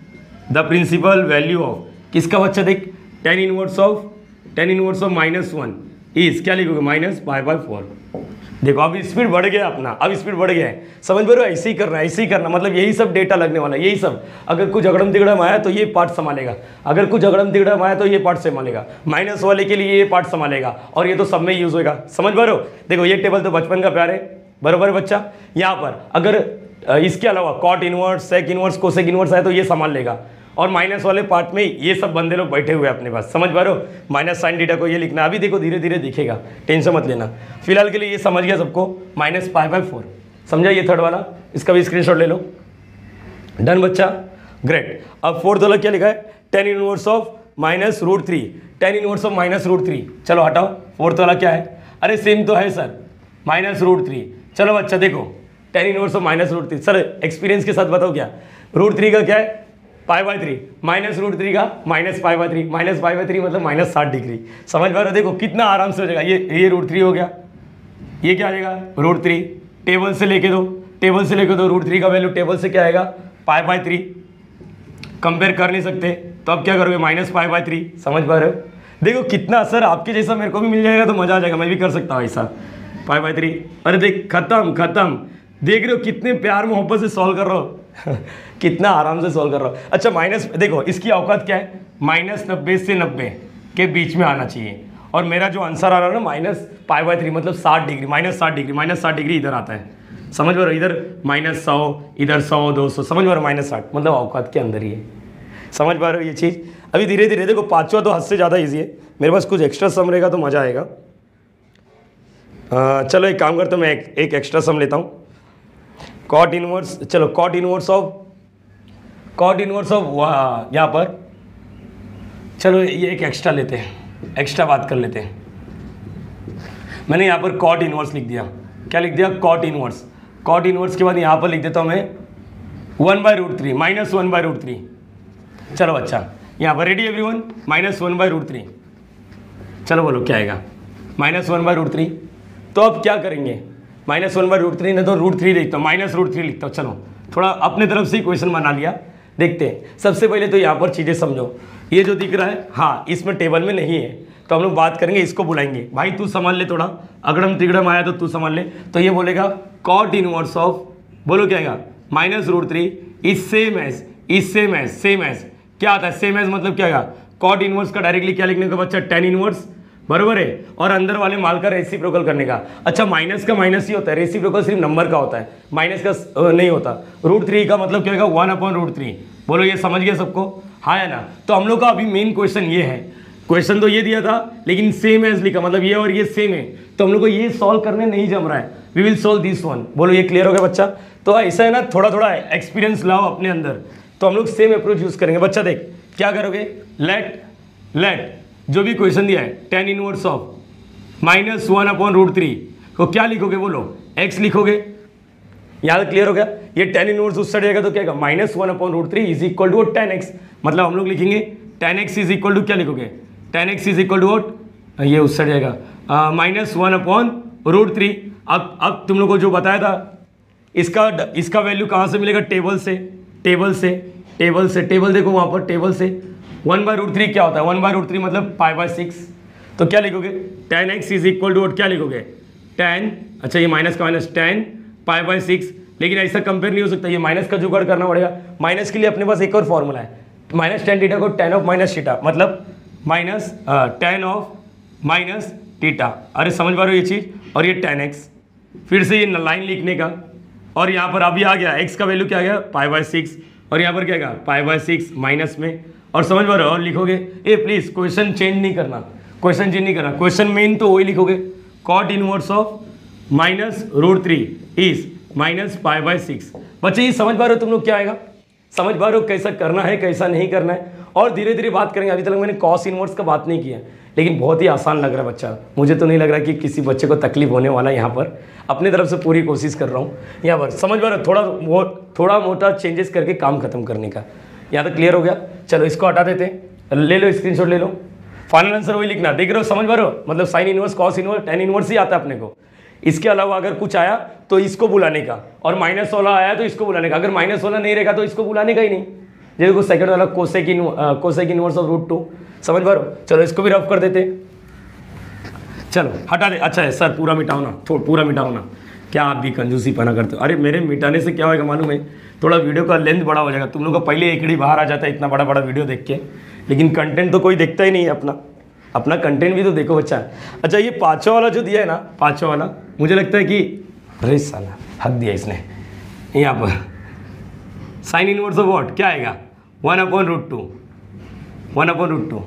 ऑफ किसका बच्चा, देख tan इनवर्स ऑफ -1 इज क्या लिखोगे, -π/4। देखो अब स्पीड बढ़ गया अपना, अब स्पीड बढ़ गया है, समझ पा रहे हो, ऐसे ही करना, मतलब यही सब डेटा लगने वाला है, यही सब। अगर कुछ अगड़म तिगड़म आया तो ये पार्ट संभालेगा, अगर कुछ अगड़म तिगड़म आया तो ये पार्ट संभालेगा, माइनस वाले के लिए ये पार्ट संभालेगा, और ये तो सब में यूज होगा। समझ पा रहे हो, देखो ये टेबल तो बचपन का प्यार है, बराबर बच्चा। यहाँ पर अगर इसके अलावा cot inverse, sec inverse, cosec inverse आए तो ये संभाल लेगा, और माइनस वाले पार्ट में ये सब बंदे लोग बैठे हुए हैं अपने पास। समझ पा रहे हो, -sin थीटा को ये लिखना, अभी देखो धीरे धीरे दिखेगा, टेंशन मत लेना। फिलहाल के लिए ये समझ गया सबको, -π/4 समझा, ये थर्ड वाला, इसका भी स्क्रीनशॉट ले लो। डन बच्चा, ग्रेट। अब फोर्थ वाला क्या लिखा है, tan inverse of -√3, tan inverse of -√3। चलो हटाओ, फोर्थ वाला क्या है, अरे सेम तो है सर, -√3। चलो बच्चा देखो, tan inverse of minus root three, sir experience के साथ बताओ क्या, रूट थ्री का क्या है π/3, माइनस रूट थ्री का माइनस π/3, माइनस π/3 मतलब माइनस 60 डिग्री। समझ पा रहे हो, देखो कितना आराम से हो जाएगा। ये रूट थ्री हो गया, ये क्या आ जाएगा रूट थ्री, टेबल से लेके दो, टेबल से लेके दो, रूट थ्री का वैल्यू टेबल से क्या आएगा π/3, कंपेयर कर नहीं सकते तो अब क्या करोगे माइनस π/3। समझ पा रहे हो, देखो कितना सर आपके जैसा मेरे को भी मिल जाएगा तो मजा आ जाएगा, मैं भी कर सकता हूँ ऐसा π/3। अरे देख खत्म खत्म, देख रहे हो कितने प्यार मोहब्बत से सॉल्व कर रहा हो कितना आराम से सॉल्व कर रहा हो। अच्छा माइनस देखो इसकी औकात क्या है, -90 से 90 के बीच में आना चाहिए, और मेरा जो आंसर आ रहा है ना माइनस π/3 मतलब 60 डिग्री, -60 डिग्री, -60 डिग्री इधर आता है। समझ पा रहे हो, इधर -100, इधर 100 200, समझ पा रहे हो -60 मतलब औकात के अंदर ही है। समझ पा रहे हो ये चीज़। अभी धीरे धीरे देखो, पाँचवा तो हद से ज़्यादा ईजी है, मेरे पास कुछ एक्स्ट्रा सम रहेगा तो मज़ा आएगा। चलो एक काम करता हूँ, मैं एक एक्स्ट्रा सम लेता हूँ, कॉट इनवर्स, चलो कॉट इनवर्स ऑफ यहाँ पर, चलो ये एक एक्स्ट्रा लेते हैं, एक्स्ट्रा बात कर लेते हैं। मैंने यहाँ पर कॉट इनवर्स लिख दिया, क्या लिख दिया कॉट इनवर्स, कॉट इनवर्स के बाद यहाँ पर लिख देता हूँ मैं 1/√3 -1/√3। चलो अच्छा यहाँ पर रेडी एवरीवन, -1/√3। चलो बोलो क्या आएगा -1/√3। तो अब क्या करेंगे, -1/√3 नहीं तो √3 लिखता हूँ, -√3 लिखता हूँ। चलो थोड़ा अपने तरफ से क्वेश्चन बना लिया, देखते हैं। सबसे पहले तो यहाँ पर चीज़ें समझो, ये जो दिख रहा है हाँ इसमें टेबल में नहीं है, तो हम लोग बात करेंगे, इसको बुलाएंगे, भाई तू समझ ले थोड़ा, अगड़म तिगड़म आया तो तू समझ ले। तो ये बोलेगा कॉट इनवर्स ऑफ, बोलो क्या आएगा -√3 इज सेम एज क्या आता है, सेम एज मतलब क्या आएगा, कॉट इनवर्स का डायरेक्टली क्या लिखने का बच्चा tan इनवर्स, बरोबर है, और अंदर वाले माल का रेसिप्रोकल करने का। अच्छा माइनस का माइनस ही होता है, रेसिप्रोकल सिर्फ नंबर का होता है, माइनस का नहीं होता। √3 का मतलब क्या होगा 1/√3। बोलो ये समझ गया सबको, हाँ है ना। तो हम लोग का अभी मेन क्वेश्चन ये है, क्वेश्चन तो ये दिया था लेकिन सेम एज लिखा, मतलब ये और ये सेम है, तो हम लोग को ये सॉल्व करने नहीं जम रहा है, we will solve this one. बोलो ये क्लियर हो गया बच्चा। तो ऐसा है ना, थोड़ा थोड़ा एक्सपीरियंस लाओ अपने अंदर, तो हम लोग सेम अप्रोच यूज करेंगे। बच्चा देख क्या करोगे, लेट जो भी क्वेश्चन दिया है tan इनवर्स ऑफ -1/√3 को क्या लिखोगे, बोलो x लिखोगे। यहाँ क्लियर हो गया, ये tan इनवर्स उस साइड जाएगा तो क्या होगा -1/√3 is equal to tan x, मतलब हम लोग लिखेंगे tan x is equal to क्या लिखोगे, tan x is equal to ये उस साइड जाएगा -1/√3। अब तुम लोग को जो बताया था इसका वैल्यू कहाँ से मिलेगा, टेबल देखो वहाँ पर टेबल से 1/√3 क्या होता है, 1/√3 मतलब π/6। तो क्या लिखोगे tan x is equal to क्या लिखोगे tan, अच्छा ये माइनस का माइनस tan π/6, लेकिन ऐसा कंपेयर नहीं हो सकता, ये माइनस का जुगाड़ करना पड़ेगा। माइनस के लिए अपने पास एक और फॉर्मूला है, -tan थीटा को tan ऑफ -θ, मतलब tan ऑफ -θ। अरे समझ पा रहे हो ये चीज़, और ये tan x, फिर से ये लाइन लिखने का, और यहाँ पर अभी आ गया x का वैल्यू क्या आ गया π/6, और यहाँ पर क्या आएगा π/6 माइनस में, और समझ पा रहे हो, और लिखोगे ए प्लीज क्वेश्चन चेंज नहीं करना, क्वेश्चन मेन तो वही लिखोगे, कॉट इनवर्स ऑफ -√3 इज -π/6। बच्चे ये समझ पा रहे हो तुम लोग क्या आएगा, समझ पा रहे हो कैसा करना है कैसा नहीं करना है, और धीरे धीरे बात करेंगे। अभी तक मैंने कॉस इनवर्स का बात नहीं किया, लेकिन बहुत ही आसान लग रहा है बच्चा, मुझे तो नहीं लग रहा कि किसी बच्चे को तकलीफ होने वाला है। यहाँ पर अपनी तरफ से पूरी कोशिश कर रहा हूँ, यहाँ पर समझ पा रहे हो, थोड़ा मोटा चेंजेस करके काम खत्म करने का। यहाँ तक क्लियर हो गया, चलो इसको हटा देते हैं, ले लो स्क्रीनशॉट ले लो, फाइनल आंसर वही लिखना। देख रहे हो, समझ पा रहे हो, मतलब sine inverse, cos inverse, tan inverse ही आता है अपने को। इसके अलावा अगर कुछ आया तो इसको बुलाने का, और माइनस वाला आया तो इसको बुलाने का, अगर माइनस वाला नहीं रहेगा तो इसको बुलाने का ही नहीं। देखो सेकंड वाला कोसेक इनवर्स ऑफ √2, समझ पा रहे हो। चलो इसको भी रफ कर देते, चलो हटा दे। अच्छा है सर पूरा मिटाओ ना, पूरा मिटाओ ना, क्या आप भी कंजूसी पना करते हो। अरे मेरे मिटाने से क्या होगा मालूम है, थोड़ा वीडियो का लेंथ बड़ा हो जाएगा, तुम लोग का पहले एकड़ी बाहर आ जाता है इतना बड़ा बड़ा वीडियो देख के, लेकिन कंटेंट तो कोई देखता ही नहीं है, अपना कंटेंट भी तो देखो बच्चा। अच्छा ये पाँचवा वाला जो दिया है ना, पाँचवा वाला मुझे लगता है कि अरे साला हक दिया इसने, यहाँ पर साइन इनवर्स ऑफ व्हाट क्या आएगा 1/√2।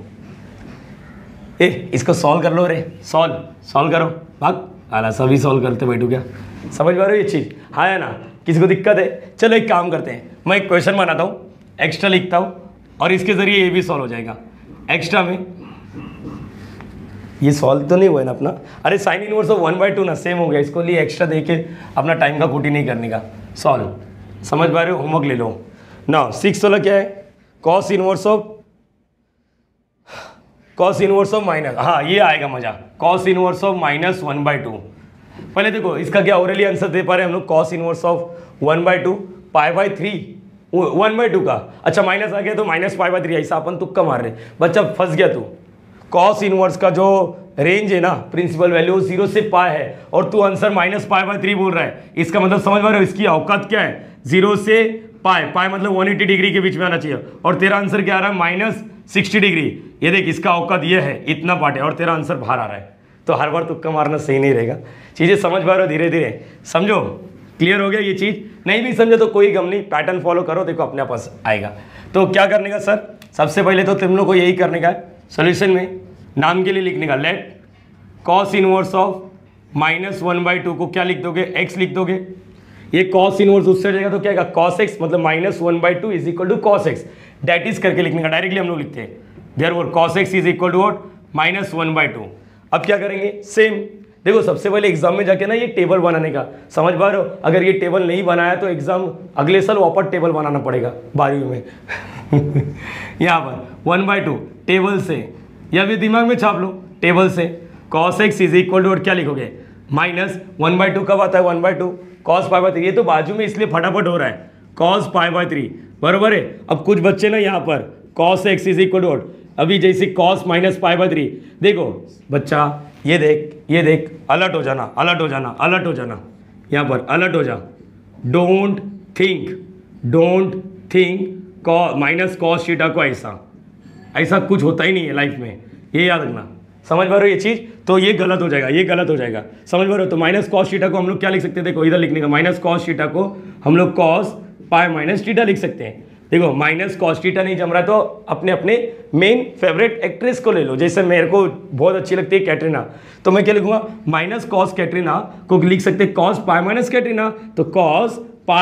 इसको सॉल्व कर लो, अरे सॉल्व करो, भाग आला सभी सॉल्व करते बैठू क्या, समझ पा रहे हो ये चीज़, हाँ है ना। किसी को दिक्कत है, चलो एक काम करते हैं, मैं एक क्वेश्चन बनाता हूँ, एक्स्ट्रा लिखता हूँ, और इसके ज़रिए ये भी सॉल्व हो जाएगा। एक्स्ट्रा में ये सॉल्व तो नहीं हुआ है ना अपना। अरे साइन इनवर्स ऑफ 1/2 ना सेम हो गया, इसको लिए एक्स्ट्रा दे के अपना टाइम का खोटी नहीं करने का। सॉल्व समझ पा रहे हो, होमवर्क ले लो ना। 6 वाला क्या है, कॉस इनवर्स ऑफ माइनस, हाँ ये आएगा मजा, कॉस इनवर्स ऑफ -1/2। पहले देखो इसका क्या ओरली आंसर दे पा रहे हैं हम लोग, कॉस इनवर्स ऑफ 1/2 π/3 1/2 का, अच्छा माइनस आ गया तो -π/3, ऐसा अपन तुक्का मार रहे, बच्चा फंस गया तू। कॉस इनवर्स का जो रेंज है ना प्रिंसिपल वैल्यू 0 से π है, और तू आंसर -π/3 बोल रहा है, इसका मतलब समझ पा रहे हो इसकी औकात क्या है, 0 से π मतलब 180 डिग्री के बीच में आना चाहिए, और तेरा आंसर क्या आ रहा है -60 डिग्री। ये देख इसका औकात ये है, इतना पार्ट है, और तेरा आंसर बाहर आ रहा है, तो हर बार तुक्का मारना सही नहीं रहेगा। चीज़ें समझ पा रहे हो, धीरे धीरे समझो। क्लियर हो गया ये चीज़, नहीं भी समझे तो कोई गम नहीं, पैटर्न फॉलो करो, देखो अपने पास आएगा। तो क्या करने का सर, सबसे पहले तो तुम लोग को यही करने का है, सोल्यूशन में नाम के लिए लिखने का, लेट कॉस इनवर्स ऑफ -1/2 को क्या लिख दोगे, x लिख दोगे। ये कॉस इनवर्स उससे जाएगा तो क्या आएगा, cos x मतलब -1/2 is equal to cos x, that is करके लिखने का, डायरेक्टली हम लोग लिखते हैं therefore cos x is equal to -1/2। अब क्या करेंगे, सेम देखो सबसे पहले एग्जाम में जाके ना ये टेबल बनाने का, समझ पा रहे हो, अगर ये टेबल नहीं बनाया तो एग्जाम अगले साल वापस टेबल बनाना पड़ेगा 12वीं में यहाँ पर 1/2 टेबल से, या भी दिमाग में छाप लो टेबल से, cos x is equal to क्या लिखोगे, -1/2 कब आता है 1/2 cos π/3, ये तो बाजू में इसलिए फटाफट हो रहा है, cos π/3 बरोबर है। अब कुछ बच्चे ना यहाँ पर cos x is equal to अभी जैसे cos -π/3, देखो बच्चा ये देख अलर्ट हो जाना, अलर्ट हो जाना, अलर्ट हो जाना, यहाँ पर अलर्ट हो जा, डोंट थिंक -cos थीटा को ऐसा कुछ होता ही नहीं है लाइफ में, ये याद रखना, समझ पा रहे हो ये चीज़, तो ये गलत हो जाएगा, ये गलत हो जाएगा, समझ पा रहे हो। तो -cos थीटा को हम लोग क्या लिख सकते हैं, देखो इधर लिखने का, -cos थीटा को हम लोग cos π - थीटा लिख सकते हैं। देखो -cos थीटा नहीं जम रहा तो अपने मेन फेवरेट एक्ट्रेस को ले लो, जैसे मेरे को बहुत अच्छी लगती है कैटरीना, तो मैं क्या लिखूंगा, -cos कैटरीना को लिख सकते हैं cos π - कैटरीना, तो cos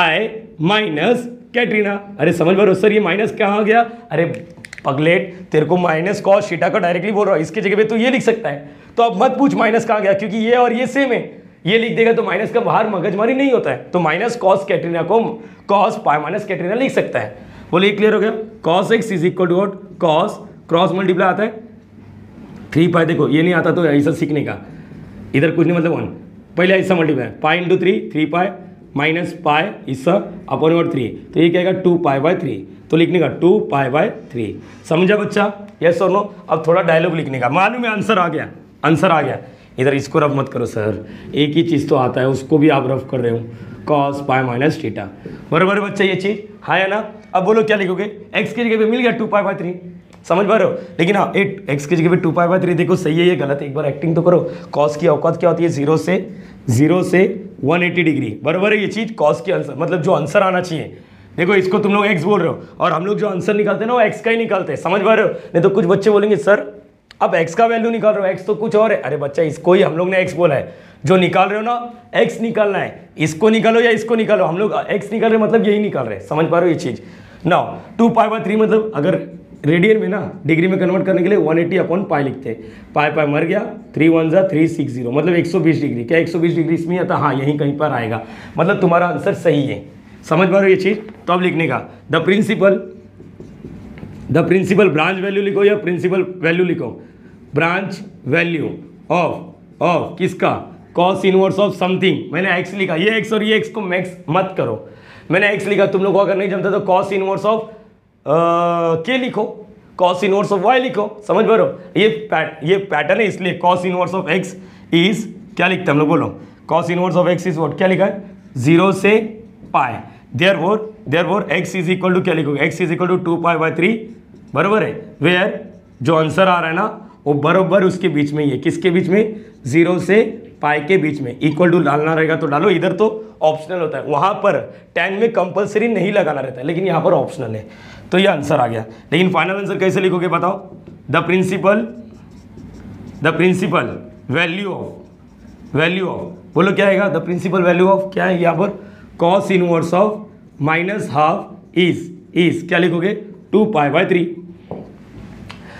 π - कैटरीना। अरे समझ पा रहे हो सर, ये माइनस कहाँ गया, अरे पगलेट तेरे को -cos थीटा का डायरेक्टली बोल रहा हूँ, इसकी जगह पे तो ये लिख सकता है, तो अब मत पूछ माइनस कहाँ गया, क्योंकि ये और ये सेम है, ये लिख देगा तो माइनस का बाहर मगजमारी नहीं होता है, तो -cos कैटरीना को cos π - कैटरीना लिख सकता है। बोलिए क्लियर हो गया, cos x is equal to cos cross multiply आता है 3π, देखो ये नहीं आता तो ऐसा सीखने का, इधर कुछ नहीं मतलब 1, पहले ऐसा मल्टीप्लाई π × 3 3π -π इसका अपॉन ओवर 3, तो ये क्या आएगा 2π/3, तो लिखने का 2π/3, समझा बच्चा, यस और नो। अब थोड़ा डायलॉग लिखने का, मालूम है आंसर आ गया, आंसर आ गया, इधर इसको रफ मत करो सर, एक ही चीज़ तो आता है उसको भी आप रफ कर रहे हो, cos π - थीटा बराबर बच्चा, ये चीज़ हाँ है ना। अब बोलो क्या लिखोगे, x की जगह पे मिल गया 2π/3, समझ पा रहे हो, लेकिन हाँ 8 x की जगह पे 2π/3, देखो सही है ये गलत है, एक बार एक्टिंग तो करो। cos की औकात क्या होती है, 0 से 180 डिग्री, बराबर है ये चीज़, cos की आंसर मतलब जो आंसर आना चाहिए, देखो इसको तुम लोग x बोल रहे हो और हम लोग जो आंसर निकालते हैं ना वो x का ही निकालते हैं, समझ पा रहे हो। नहीं तो कुछ बच्चे बोलेंगे सर अब x का वैल्यू निकाल रहे हो, x तो कुछ और है, अरे बच्चा इसको ही हम लोग ने x बोला है, जो निकाल रहे हो ना x निकालना है, इसको निकालो या इसको निकालो, हम लोग x निकाल रहे मतलब यही निकाल रहे हैं, समझ पा रहे हो ये चीज़। नाउ 2π/3 मतलब अगर रेडियन में ना डिग्री में कन्वर्ट करने के लिए 180/π लिखते हैं, π मर गया, 3 1 जा 360 मतलब 120 डिग्री, क्या 120 डिग्री इसमें आता, हाँ यहीं कहीं पर आएगा, मतलब तुम्हारा आंसर सही है, समझ पा रहे हो ये चीज़। तो अब लिखने का द प्रिंसिपल ब्रांच वैल्यू लिखो या प्रिंसिपल वैल्यू लिखो, ब्रांच वैल्यू ऑफ किसका, cos इनवर्स ऑफ समथिंग, मैंने x लिखा, ये x और ये x को मैक्स मत करो, मैंने x लिखा, तुम लोग को अगर नहीं जमता तो cos इनवर्स ऑफ k लिखो, cos इनवर्स ऑफ y लिखो, समझ पा रहे हो, ये पैटर्न है, इसलिए cos inverse of x is क्या लिखते हैं हम लोग, बोलो cos inverse of x is what, क्या लिखा है 0 से π, therefore x is equal to क्या लिखोगे, x इज इक्वल टू 2π/3, बराबर है, वेयर जो आंसर आ रहा है ना वो बराबर उसके बीच में ही है, किसके बीच में, 0 से π के बीच में, इक्वल टू डालना रहेगा तो डालो, इधर तो ऑप्शनल होता है, वहाँ पर 10 में कंपलसरी नहीं लगाना रहता है, लेकिन यहाँ पर ऑप्शनल है, तो ये आंसर आ गया। लेकिन फाइनल आंसर कैसे लिखोगे बताओ, द प्रिंसिपल वैल्यू ऑफ बोलो क्या आएगा, द प्रिंसिपल वैल्यू ऑफ क्या है यहाँ पर, cos इनवर्स ऑफ -½ इज क्या लिखोगे 2π/3।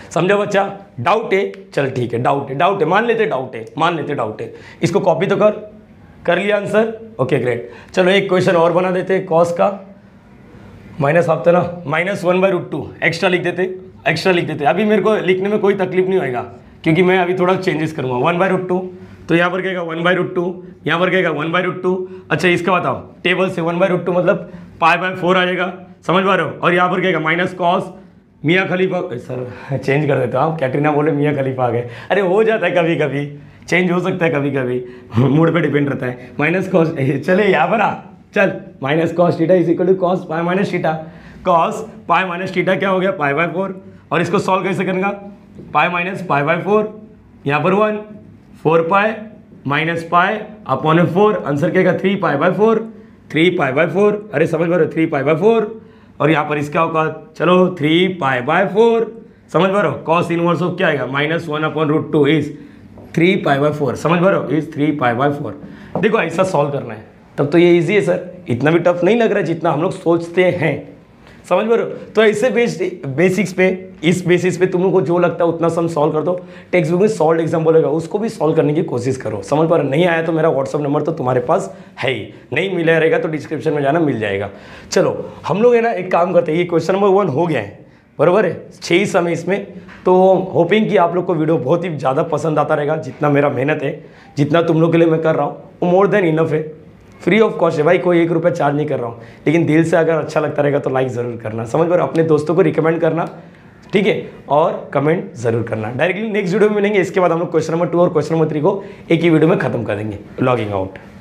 समझा बच्चा? डाउट है? चल ठीक है, डाउट है, मान लेते डाउट है। इसको कॉपी तो कर लिया आंसर? Okay great. चलो एक क्वेश्चन और बना देते हैं कॉस का। माइनस आप था ना, -1/√2 एक्स्ट्रा लिख देते। अभी मेरे को लिखने में कोई तकलीफ नहीं होएगा क्योंकि मैं अभी थोड़ा चेंजेस करूँगा। 1/√2 तो यहाँ पर कहेगा 1/√2, यहाँ पर कहेगा 1/√2। अच्छा इसका बताओ, टेबल से 1/√2 मतलब π/4 आ जाएगा, समझ पा रहे हो? और यहाँ पर कहेगा माइनस कॉस मियाँ खलीफा, सर चेंज कर देते हो आप, कैटरीना बोले मियाँ खलीफा आ गए। अरे हो जाता है कभी कभी, चेंज हो सकता है कभी कभी, मूड पे डिपेंड रहता है। माइनस कॉस, चले यहाँ पर आ, चल minus cos theta is equal to cos pi minus theta. Cos pi minus theta क्या हो गया? π/4। और इसको सॉल्व कैसे करेंगे? पाई माइनस π/4, यहाँ पर 1, 4π माइनस पाई अपॉन 4, आंसर क्या 3π/4, 3π/4। अरे समझ पा रहे हो? 3π/4। और यहाँ पर इसका होगा, चलो 3π/4, समझ पा रहे हो? कॉस इनवर्स ऑफ क्या आएगा? -1/√2 इज 3π/4, समझ पा रहे हो? इज 3π/4। देखो ऐसा सॉल्व करना है, तब तो ये इजी है सर, इतना भी टफ नहीं लग रहा है जितना हम लोग सोचते हैं, समझ पा रहे हो? तो ऐसे बेसिक्स पे, इस बेसिस पे तुम लोग को जो लगता है उतना सम सॉल्व कर दो। टेक्स्ट बुक में सॉल्व एग्जाम बोलेगा, उसको भी सॉल्व करने की कोशिश करो, समझ पा रहे हो? नहीं आया तो मेरा व्हाट्सअप नंबर तो तुम्हारे पास है ही, नहीं मिला रहेगा तो डिस्क्रिप्शन में जाना, मिल जाएगा। चलो हम लोग है ना एक काम करते हैं, ये क्वेश्चन नंबर 1 हो गया है, बराबर है, 6 समय इसमें। तो होपिंग कि आप लोग को वीडियो बहुत ही ज़्यादा पसंद आता रहेगा। जितना मेरा मेहनत है, जितना तुम लोग के लिए मैं कर रहा हूँ, वो मोर देन इनफ है, फ्री ऑफ कॉस्ट है भाई, कोई 1 रुपया चार्ज नहीं कर रहा हूँ। लेकिन दिल से अगर अच्छा लगता रहेगा तो लाइक ज़रूर करना, समझ पर अपने दोस्तों को रिकमेंड करना, ठीक है, और कमेंट ज़रूर करना। डायरेक्टली नेक्स्ट वीडियो में मिलेंगे, इसके बाद हम लोग क्वेश्चन नंबर 2 और क्वेश्चन नंबर 3 को एक ही वीडियो में खत्म कर देंगे। Logging out.